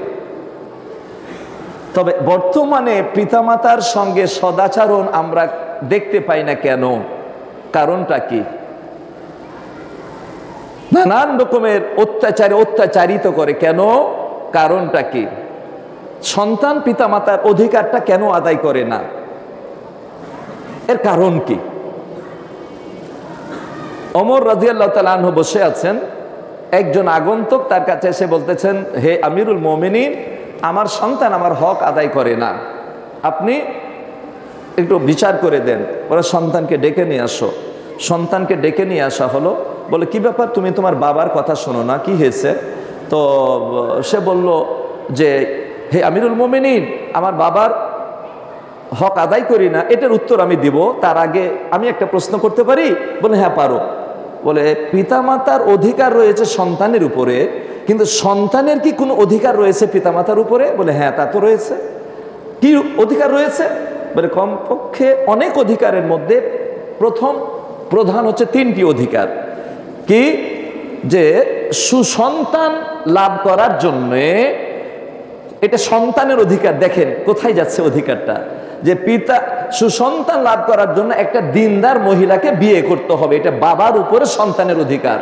তবে বর্তমানে পিতামাতার সঙ্গে সদাচরণ আমরা দেখতে পাই না কেন? কারণটা কি? নানান রকমের অত্যাচারিত করে কেন? কারণটা কি? সন্তান পিতামাতার অধিকারটা কেন আদায় করে না? এর কারণ কি? ওমর রাদিয়াল্লাহু তাআলা আনহু বসে আছেন, একজন আগন্তুক তার কাছে এসে বলতেছেন, হে আমিরুল মুমিনিন, আমার সন্তান আমার হক আদায় করে না, আপনি একটু বিচার করে দেন। ওরা সন্তানকে ডেকে নিয়ে আসো। সন্তানকে ডেকে নিয়ে আসা হলো। বলে, কি ব্যাপার, তুমি তোমার বাবার কথা শোনো না, কি হয়েছে? তো সে বলল যে, হে আমিরুল মুমিনিন, আমার বাবার হক আদায় করি না। এটার উত্তর আমি দিব, তার আগে আমি একটা প্রশ্ন করতে পারি? বলে, হ্যাঁ পারো। বলে, পিতামাতার অধিকার রয়েছে সন্তানের উপরে, কিন্তু সন্তানের কি কোনো অধিকার রয়েছে পিতামাতার উপরে? বলে, হ্যাঁ তা তো রয়েছে। কি অধিকার রয়েছে? বলে, কমপক্ষে অনেক অধিকারের মধ্যে প্রধান হচ্ছে 3টি অধিকার। কি? যে সুসন্তান লাভ করার জন্য, এটা সন্তানের অধিকার। দেখেন কোথায় যাচ্ছে অধিকারটা, যে পিতা সুসন্তান লাভ করার জন্য একটা দিনদার মহিলাকে বিয়ে করতে হবে, এটা বাবার উপরে সন্তানের অধিকার।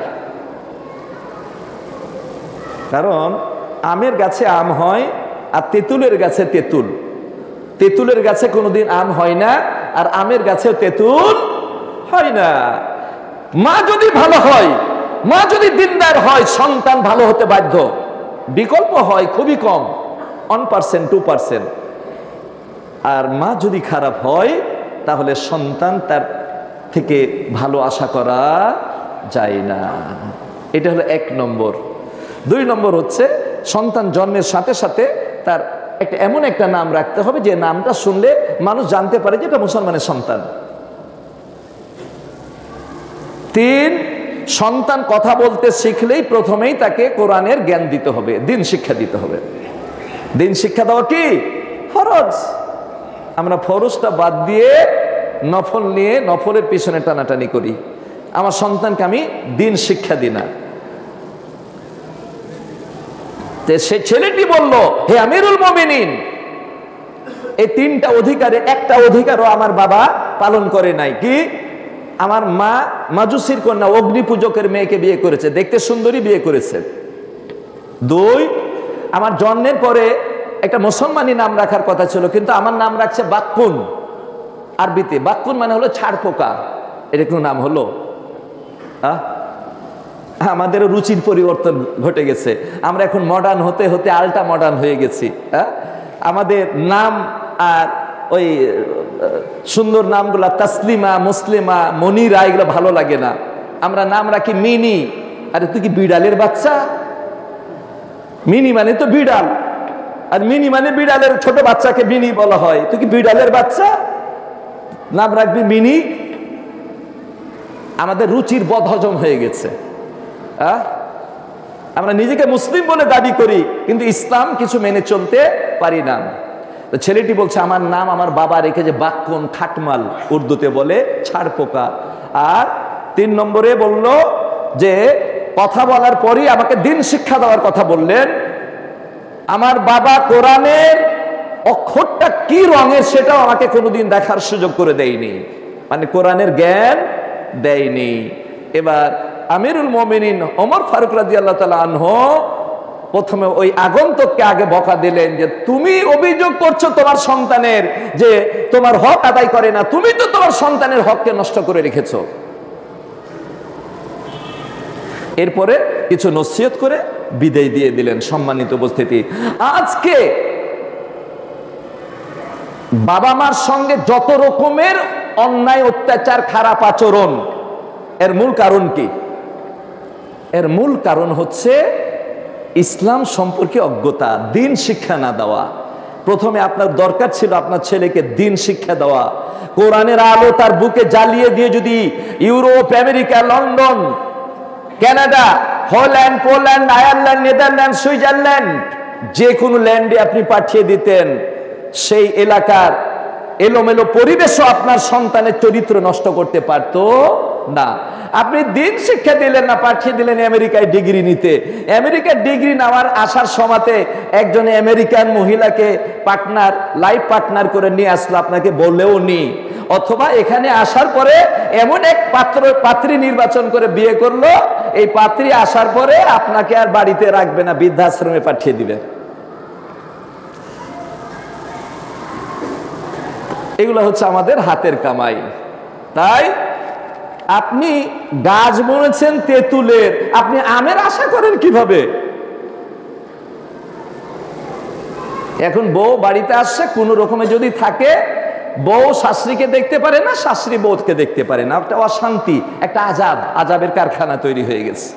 কারণ আমের গাছে আম হয়, আর তেঁতুলের গাছে তেঁতুল। তেঁতুলের গাছে কোনোদিন আম হয় না, আর আমের গাছেও তেঁতুল হয় না। মা যদি ভালো হয়, মা যদি দিনদার হয়, সন্তান ভালো হতে বাধ্য। বিকল্প হয় খুবই কম, 1%, 2%। আর মা যদি খারাপ হয়, তাহলে সন্তান তার থেকে ভালো আশা করা যায় না। এটা হলো 1 নম্বর। 2 নম্বর হচ্ছে, সন্তান জন্মের সাথে সাথে তার এমন একটা নাম রাখতে হবে যে নামটা শুনলে মানুষ জানতে পারে যে এটা মুসলমানের সন্তান। 3, সন্তান কথা বলতে শিখলেই প্রথমেই তাকে কোরআনের জ্ঞান দিতে হবে, দিন শিক্ষা দিতে হবে। দিন শিক্ষা দেওয়া কি ফরজ। আমরা ফরজটা বাদ দিয়ে নফল নিয়ে নফলের পিছনে টানাটানি করি। আমার সন্তানকে আমি দিন শিক্ষা দিই না। সে ছেলেটি বলল, হে আমিরুল মুমিনিন, এই তিনটা অধিকারে একটা অধিকারও আমার বাবা পালন করে নাই। কি? আমার মা মাজুসির কন্যা, অগ্নি পূজকের মেয়েকে বিয়ে করেছে, দেখতে সুন্দরী বিয়ে করেছে। 2, আমার জন্মের পরে একটা মুসলমানি নাম রাখার কথা ছিল, কিন্তু আমার নাম রাখছে বাক্কুন। আরবিতে বাক্কুন মানে হলো ছাড় পোকা। এটা কোনো নাম হলো? আমাদের রুচির পরিবর্তন ঘটে গেছে। আমরা এখন মডার্ন হতে হতে আল্ট্রা মডার্ন হয়ে গেছি। আমাদের নাম আর ওই সুন্দর নামগুলা তাসলিমা, মুসলিমা, মনিরা, এগুলো ভালো লাগে না। আমরা নাম রাখি মিনি। আরে তুই কি বিড়ালের বাচ্চা? মিনি মানে তো বিড়াল, আর মিনি মানে বিড়ালের ছোট বাচ্চাকে মিনি বলা হয়। তুই কি বিড়ালের বাচ্চা, নাম রাখবি মিনি? আমাদের রুচির বদহজম হয়ে গেছে। আমরা নিজেকে মুসলিম বলে দাবি করি, কিন্তু ইসলাম কিছু মেনে চলতে পারি না। তো ছেলেটি বলছে, আমার নাম আমার বাবা রেখেছে বাক্কুন, খাটমাল, উর্দুতে বলে ছাড় পোকা। আর 3 নম্বরে বলল যে কথা বলার পরই আমাকে দিন শিক্ষা দেওয়ার কথা বললেন। আমার বাবা কোরআনের অক্ষরটা কি রঙের সেটাও আমাকে কোনোদিন দেখার সুযোগ করে দেয়নি, মানে কোরআনের জ্ঞান দেয়নি। এবার আমিরুল মুমিনিন ওমর ফারুক রাদিয়াল্লাহু তাআলা আনহু প্রথমে ওই আগন্তুককে আগে বকা দিলেন যে তুমি অভিযোগ করছো তোমার সন্তানের যে তোমার হক আদায় করে না, তুমি তো তোমার সন্তানের হককে নষ্ট করে রেখেছো। এরপরে কিছু নসিহত করে বিদায় দিয়ে দিলেন। সম্মানিত উপস্থিতি, আজকে বাবা মার সঙ্গে যত রকমের অন্যায়, অত্যাচার, খারাপ আচরণ, এর মূল কারণ কি? এর মূল কারণ হচ্ছে ইসলাম সম্পর্কে অজ্ঞতা, দিন শিক্ষা না দেওয়া। প্রথমে আপনার দরকার ছিল আপনার ছেলেকে দিন শিক্ষা দেওয়া। কোরআনের আলো তার বুকে জ্বালিয়ে দিয়ে যদি Europe, America, London, Canada, Holland, Poland, Ireland, Netherland, Switzerland, যে কোনো ল্যান্ডে আপনি পাঠিয়ে দিতেন, সেই এলাকার এলোমেলো পরিবেশও আপনার সন্তানের চরিত্র নষ্ট করতে পারত না। আপনি দিন শিক্ষা দিলেন না, পাঠিয়ে দিলেন আমেরিকায় ডিগ্রি নিতে। আমেরিকার ডিগ্রি নেওয়ার আসার সময়তে একজন আমেরিকান মহিলাকে পার্টনার, লাইফ পার্টনার করে নিয়ে আসলো, আপনাকে বললেও নি। অথবা এখানে আসার পরে এমন এক পাত্রী নির্বাচন করে বিয়ে করলো, এই পাত্রী আসার পরে আপনাকে আর বাড়িতে রাখবে না, বৃদ্ধাশ্রমে পাঠিয়ে দিবে। এগুলো হচ্ছে আমাদের হাতের কামাই। তাই আপনি গাছ বুনেছেন তেঁতুলের, আপনি আমের আশা করেন কিভাবে? এখন বউ বাড়িতে আসছে, কোন রকমে যদি থাকে, বউ শাশুড়িকে দেখতে পারে না, শাশুড়ি বউকে দেখতে পারে না, একটা অশান্তি, একটা আজাব, আজাবের কারখানা তৈরি হয়ে গেছে।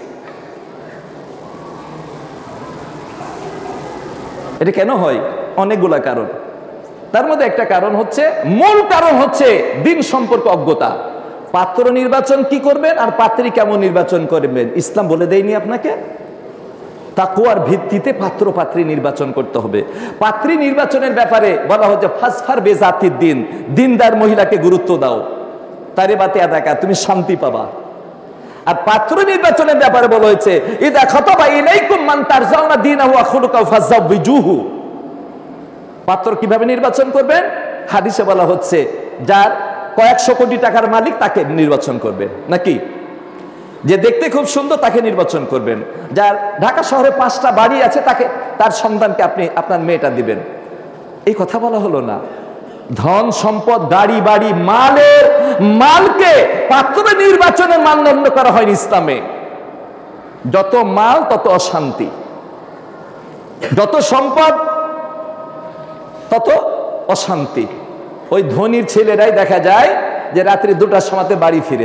এটা কেন হয়? অনেকগুলা কারণ। তার মধ্যে একটা কারণ হচ্ছে, মূল কারণ হচ্ছে দিন সম্পর্কে অজ্ঞতা। পাত্র নির্বাচন কি করবেন আর পাত্রী কেমন নির্বাচন করবেন ইসলাম বলে দেয়নি আপনাকে। তাকওয়ার ভিত্তিতে পাত্র পাত্রী নির্বাচন করতে হবে। পাত্রী নির্বাচনের ব্যাপারে বলা হচ্ছে ফাসফার বেজাতির দিন, দিনদার মহিলাকে গুরুত্ব দাও, তারে বাতে আদাকা, তুমি শান্তি পাবা। আর পাত্র নির্বাচনের ব্যাপারে বলা হয়েছে ইদা খাতাবা ইলাইকুম মান তারজাউনা দীনাহু ওয়া খুলুকাহু ফাযাওবিজুহু। পাত্র কিভাবে নির্বাচন করবেন? হাদিসে বলা হচ্ছে যার কয়েকশো কোটি টাকার মালিক তাকে নির্বাচন করবেন, নাকি যে দেখতে খুব সুন্দর তাকে নির্বাচন করবেন, যার ঢাকা শহরে 5টা বাড়ি আছে তাকে, তার সন্তানকে আপনি আপনার মেয়েটা দিবেন। এই কথা বলা হলো না। ধন সম্পদ, গাড়ি বাড়ি, মালকে পাত্র নির্বাচনের মানদণ্ড করা হয়নি ইসলামে। যত মাল তত অশান্তি, যত সম্পদ তত অশান্তি। ওই ধনীর ছেলেরাই দেখা যায় যে রাত্রি 2টার সময়তে বাড়ি ফিরে,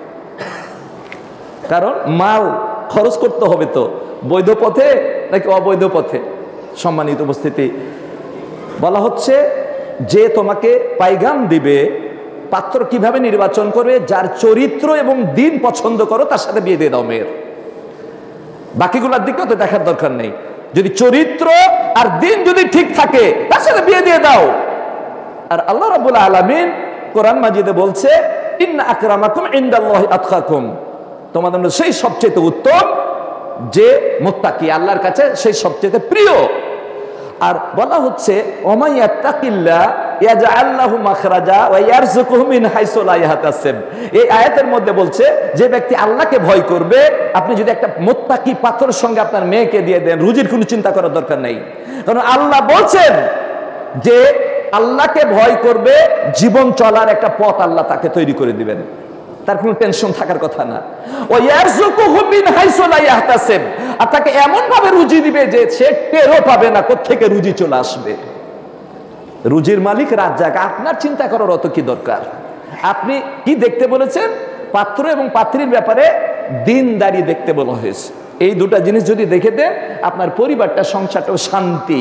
কারণ মাল খরচ করতে হবে তো, বৈধ পথে নাকি অবৈধ পথে। সম্মানিত উপস্থিতি, বলা হচ্ছে যে তোমাকে পাইগাম দিবে, পাত্র কিভাবে নির্বাচন করবে? যার চরিত্র এবং দিন পছন্দ করো তার সাথে বিয়ে দিয়ে দাও মেয়ের। বাকিগুলোর দিকেও তো দেখার দরকার নেই। যদি চরিত্র আর দিন যদি ঠিক থাকে তার সাথে বিয়ে দিয়ে দাও। আর আল্লাহ রাব্বুল আলামিন কোরআন মাজিদে বলছে, ইন্না আকরামাকুম ইনদাল্লাহি আতকাকুম, তোমাদের মধ্যে সেই সবচেয়ে উত্তম যে মুত্তাকি, আল্লাহর কাছে সেই সবচেয়ে প্রিয়। আর বলা হচ্ছে ওয়া ইয়াত্তাকিল্লাহ ইয়াজআল লাহু মাখরাজা ওয়া ইয়ারযুকুহু মিন হাইসু লা ইয়াহতাসিব। এই আয়াতের মধ্যে বলছে যে ব্যক্তি আল্লাহকে ভয় করবে, আপনি যদি একটা মুত্তাকি পাত্রের সঙ্গে আপনার মেয়েকে দিয়ে দেন, রুজির কোনো চিন্তা করার দরকার নেই। কারণ আল্লাহ বলছেন যে আল্লাহকে ভয় করবে, জীবন চলার একটা পথ আল্লাহ তাকে তৈরি করে দিবেন, তার কোনো টেনশন থাকার কথা না। ও ইয়ারযুকুহু মিন হাইসু লা ইয়াহতাসিব, আর তাকে এমন ভাবে রুজি দিবে যে সে টেরও পাবে না কোত্থেকে রুজি চলে আসবে। রুজির মালিক রাজ্জাক, আপনার চিন্তা করার অত কি দরকার? আপনি কি দেখতে বলেছেন? পাত্র এবং পাত্রীর ব্যাপারে দিনদারি দেখতে বলা হয়েছে। এই দুটা জিনিস যদি দেখে দেন, আপনার পরিবারটা, সংসারটাও শান্তি।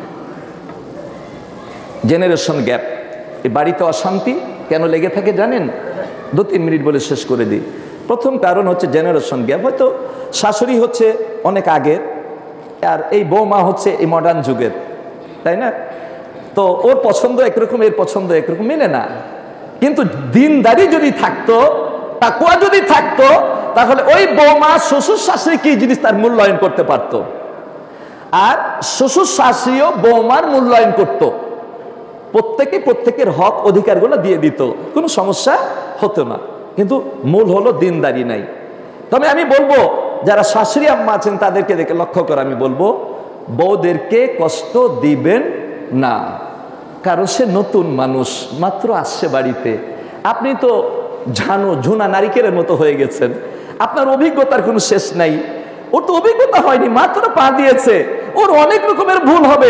জেনারেশন গ্যাপ, এই বাড়িতে অশান্তি কেন লেগে থাকে জানেন? 2-3 মিনিট বলে শেষ করে দিই। প্রথম কারণ হচ্ছে জেনারেশন গ্যাপ। হয়তো শাশুড়ি হচ্ছে অনেক আগের, আর এই বৌমা হচ্ছে এই মডার্ন যুগের, তাই না? তো ওর পছন্দ একরকম, এর পছন্দ একরকম, মিলে না। কিন্তু দিনদারি যদি থাকতো, তাকওয়া যদি থাকতো, তাহলে ওই বৌমা শ্বশুর শাশুড়ি কি জিনিস তার মূল্যায়ন করতে পারতো, আর শ্বশুর শাশুড়িও বৌমার মূল্যায়ন করতো। প্রত্যেকে প্রত্যেকের হক অধিকারগুলো দিয়ে দিত, কোনো সমস্যা হতো না। কিন্তু মূল হলো দিনদারি নাই। তবে আমি বলবো, যারা শাশুড়ি আম্মা আছেন তাদেরকে দেখে লক্ষ্য করে আমি বলবো, বউদেরকে কষ্ট দিবেন না, কারণ সে নতুন মানুষ, মাত্র আসছে বাড়িতে। আপনি তো ঝুনা নারিকেলের মতো হয়ে গেছেন, আপনার অভিজ্ঞতার কোনো শেষ নাই। ওর তো অভিজ্ঞতা হয়নি, মাত্র পা দিয়েছে, ওর অনেক রকমের ভুল হবে।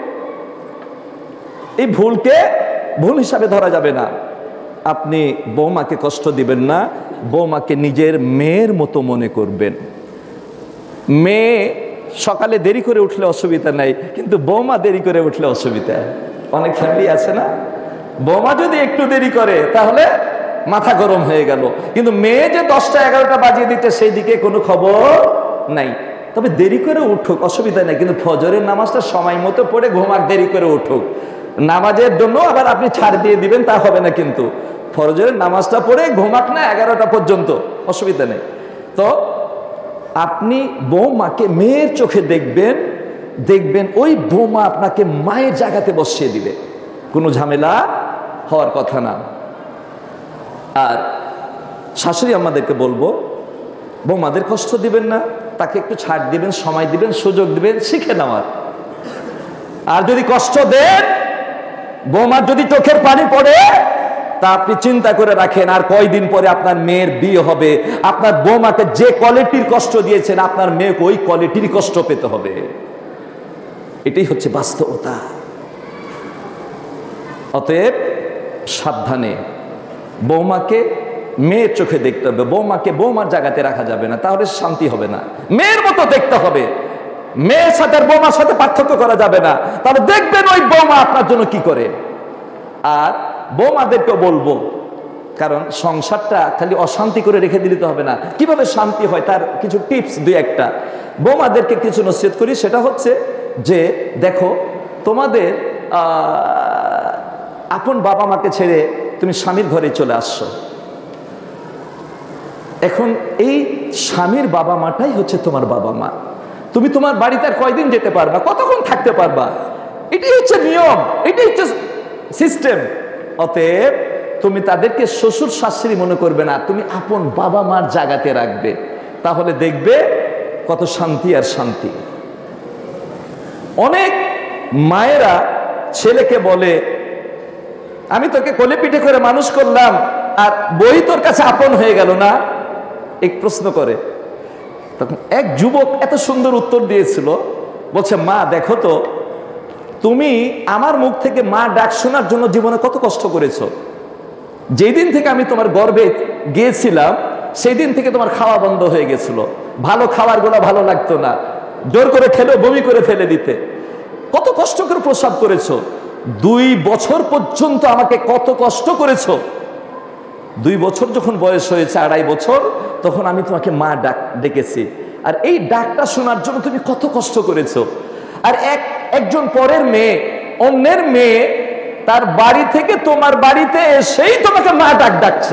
এই ভুলকে ভুল হিসাবে ধরা যাবে না। আপনি বৌমাকে কষ্ট দিবেন না, বৌমাকে নিজের মেয়ের মতো মনে করবেন। মেয়ে সকালে দেরি করে উঠলে অসুবিধা নাই, কিন্তু বৌমা দেরি করে উঠলে অসুবিধা। অনেক ফ্যামিলি আছে না, বৌমা যদি একটু দেরি করে তাহলে মাথা গরম হয়ে গেল, কিন্তু মেয়ে যে 10টা 11টা বাজিয়ে দিতে সেই দিকে কোনো খবর নাই। তবে দেরি করে উঠুক, অসুবিধা নেই, কিন্তু ফজরের নামাজটা সময় মতো পড়ে ঘুমাক, দেরি করে উঠুক। নামাজের জন্য আবার আপনি ছাড় দিয়ে দিবেন তা হবে না, কিন্তু ফজরের নামাজটা পড়ে ঘুমাক না 11টা পর্যন্ত, অসুবিধা নেই। তো আপনি বৌমাকে মেয়ের চোখে দেখবেন, দেখবেন ওই বৌমা আপনাকে মায়ের জায়গাতে বসিয়ে দিবে, কোনো ঝামেলা হওয়ার কথা না। আর শাশুড়ি আমাদেরকে বলবো, বৌমাদের কষ্ট দিবেন না, তাকে একটু ছাড় দিবেন, সময় দিবেন, সুযোগ দিবেন শিখে নেওয়ার। আর যদি কষ্ট দেন, বৌমার যদি চোখের পানি পড়ে, তা আপনি চিন্তা করে রাখেন, আর কয়দিন পরে আপনার মেয়ের বিয়ে হবে, আপনার বৌমাকে যে কোয়ালিটির কষ্ট দিয়েছেন, আপনার মেয়েকে ওই কোয়ালিটির কষ্ট পেতে হবে। এটাই হচ্ছে বাস্তবতা। অতএব সাবধানে, বৌমাকে মেয়ের চোখে দেখতে হবে, বৌমাকে বৌমার জায়গাতে রাখা যাবে না, তাহলে শান্তি হবে না। মেয়ের মতো দেখতে হবে, মেয়ের সাথে আর বৌমার সাথে পার্থক্য করা যাবে না, তাহলে দেখবেন ওই বৌমা আপনার জন্য কি করে। আর বৌমাদেরকে বলবো, কারণ সংসারটা খালি অশান্তি করে রেখে দিলে তো হবে না, কিভাবে শান্তি হয় তার কিছু টিপস 2-1টা বৌমাদেরকে কিছু নসিহত করি। সেটা হচ্ছে যে, দেখো, তোমাদের আপন বাবা মাকে ছেড়ে তুমি স্বামীর ঘরে চলে আসছো, এখন এই স্বামীর বাবা মাটাই হচ্ছে তোমার বাবা মা। তুমি তোমার বাড়িতে আর কয়দিন যেতে পারবা, কতক্ষণ থাকতে পারবা, এটাই হচ্ছে নিয়ম, এটাই হচ্ছে সিস্টেম। অতএব তুমি তাদেরকে শ্বশুর শাশুড়ি মনে করবে না, তুমি আপন বাবা মার জায়গাতে রাখবে, তাহলে দেখবে কত শান্তি আর শান্তি। অনেক মায়েরা ছেলেকে বলে, আমি তোকে কোলে পিঠে করে মানুষ করলাম, আর বই তোর কাছে আপন হয়ে গেল না, এক প্রশ্ন করে। তখন এক যুবক এত সুন্দর উত্তর দিয়েছিল, বলছে, মা দেখো তো, তুমি আমার মুখ থেকে মা ডাক শোনার জন্য জীবনে কত কষ্ট করেছো। যেই দিন থেকে আমি তোমার গর্ভে গিয়েছিলাম, সেই দিন থেকে তোমার খাওয়া বন্ধ হয়ে গেছিল, ভালো খাবারগুলো ভালো লাগতো না, জোর করে খেলেও বমি করে ফেলে দিতে, কত কষ্ট করে প্রসাব করেছো, 2 বছর পর্যন্ত আমাকে কত কষ্ট করেছো। 2 বছর যখন বয়স হয়েছে, 2.5 বছর, তখন আমি তোমাকে মা ডেকেছি, আর এই ডাকটা শোনার জন্য তুমি কত কষ্ট করেছো। আর একজন পরের মেয়ে, অন্যের মেয়ে, তার বাড়ি থেকে তোমার বাড়িতে এসেই তোমাকে মা ডাকছে।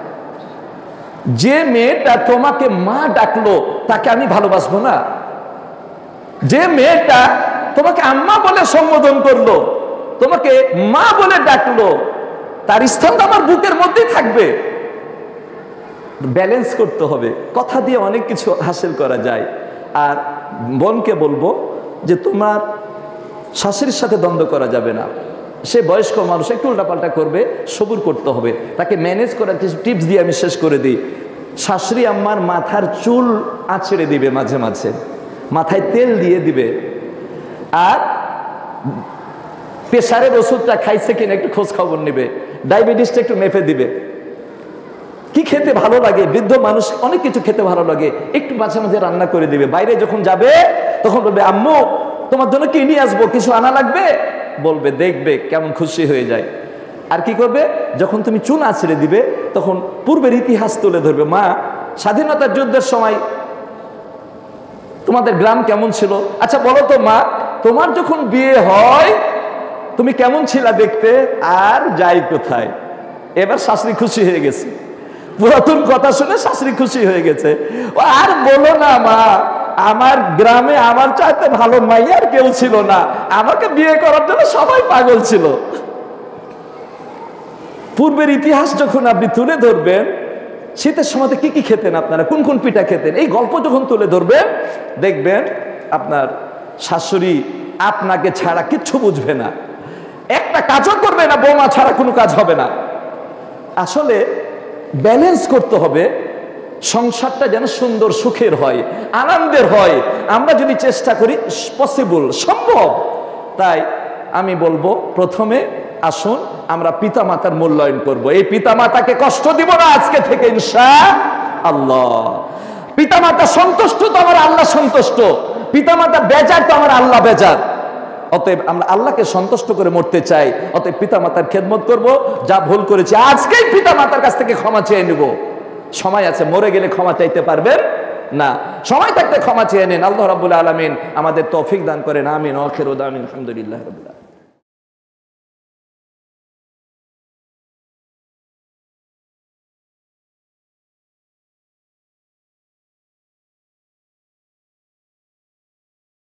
যে মেয়েটা তোমাকে মা ডাকলো তাকে আমি ভালোবাসবো না? যে মেয়েটা তোমাকে আম্মা বলে সম্বোধন করলো, তোমাকে মা বলে ডাকলো, তার স্থান তো আমার বুকের মধ্যেই থাকবে। ব্যালেন্স করতে হবে। কথা দিয়ে অনেক কিছু হাসিল করা যায়। আর বোনকে বলবো যে তোমার শাশুড়ির সাথে দ্বন্দ্ব করা যাবে না। সে বয়স্ক মানুষ, একটু উল্টাপাল্টা করবে, সবুর করতে হবে। তাকে ম্যানেজ করার কিছু টিপস দিয়ে আমি শেষ করে দিই। শাশুড়ি আম্মার মাথার চুল আঁচড়ে দিবে, মাঝে মাঝে মাথায় তেল দিয়ে দিবে, আর প্রেশারের ওষুধটা খাইছে কিনা একটু খোঁজ খবর নেবে, ডায়াবেটিসটা একটু মেপে দিবে। কি খেতে ভালো লাগে, বৃদ্ধ মানুষ অনেক কিছু খেতে ভালো লাগে, একটু মাঝে মাঝে রান্না করে দিবে। বাইরে যখন যাবে তখন বলবে আম্মু তোমার জন্য কি নিয়ে আসবো, কিছু আনা লাগবে? বলবে, দেখবে কেমন খুশি হয়ে যায়। আর কি করবে, যখন তুমি চুল আঁচড়ে দিবে তখন পূর্বের ইতিহাস তুলে ধরবে। মা, স্বাধীনতার যুদ্ধের সময় তোমাদের গ্রাম কেমন ছিল? আচ্ছা বলো তো মা, তোমার যখন বিয়ে হয় তুমি কেমন ছিলা দেখতে? আর যাই কোথায়। এবার শাশুড়ি খুশি হয়ে গেছে, পুরাতন কথা শুনে শাশুড়ি খুশি হয়ে গেছে। আর বলো না মা, আমার গ্রামে আমার চাইতে ভালো মাইয়ার কেউ ছিল না, আমাকে বিয়ে করার জন্য সবাই পাগল ছিল। পূর্বের ইতিহাস যখন আপনি তুলে ধরবেন, শীতের সময় কি কি খেতেন আপনারা, কোন কোন পিঠা খেতেন, এই গল্প যখন তুলে ধরবেন দেখবেন আপনার শাশুড়ি আপনাকে ছাড়া কিচ্ছু বুঝবে না, একটা কাজও করবে না, বৌমা ছাড়া কোনো কাজ হবে না। আসলে ব্যালেন্স করতে হবে, সংসারটা যেন সুন্দর সুখের হয়, আনন্দের হয়। আমরা যদি চেষ্টা করি পসিবল, সম্ভব। তাই আমি বলবো প্রথমে আসুন আমরা পিতামাতার মূল্যায়ন করব। এই পিতামাতাকে কষ্ট দিব না আজকে থেকে ইনশাআল্লাহ। পিতামাতা সন্তুষ্ট তো আমার আল্লাহ সন্তুষ্ট, পিতামাতা বেজার তো আমার আল্লাহ বেজার। অতএব আমরা আল্লাহকে সন্তুষ্ট করে মরতে চাই। অতএব পিতামাতার খেদমত করব, যা ভুল করেছি আজকেই পিতামাতার কাছ থেকে ক্ষমা চেয়ে নেব। সময় আছে, মরে গেলে ক্ষমা চাইতে পারবেন না, সময় থাকতে ক্ষমা চেয়ে নেন। আল্লাহ রাব্বুল আলামিন আমাদের তৌফিক দান করেন। আমিন। আখিরু দাওয়ানা আলহামদুলিল্লাহি রাব্বিল আলামিন।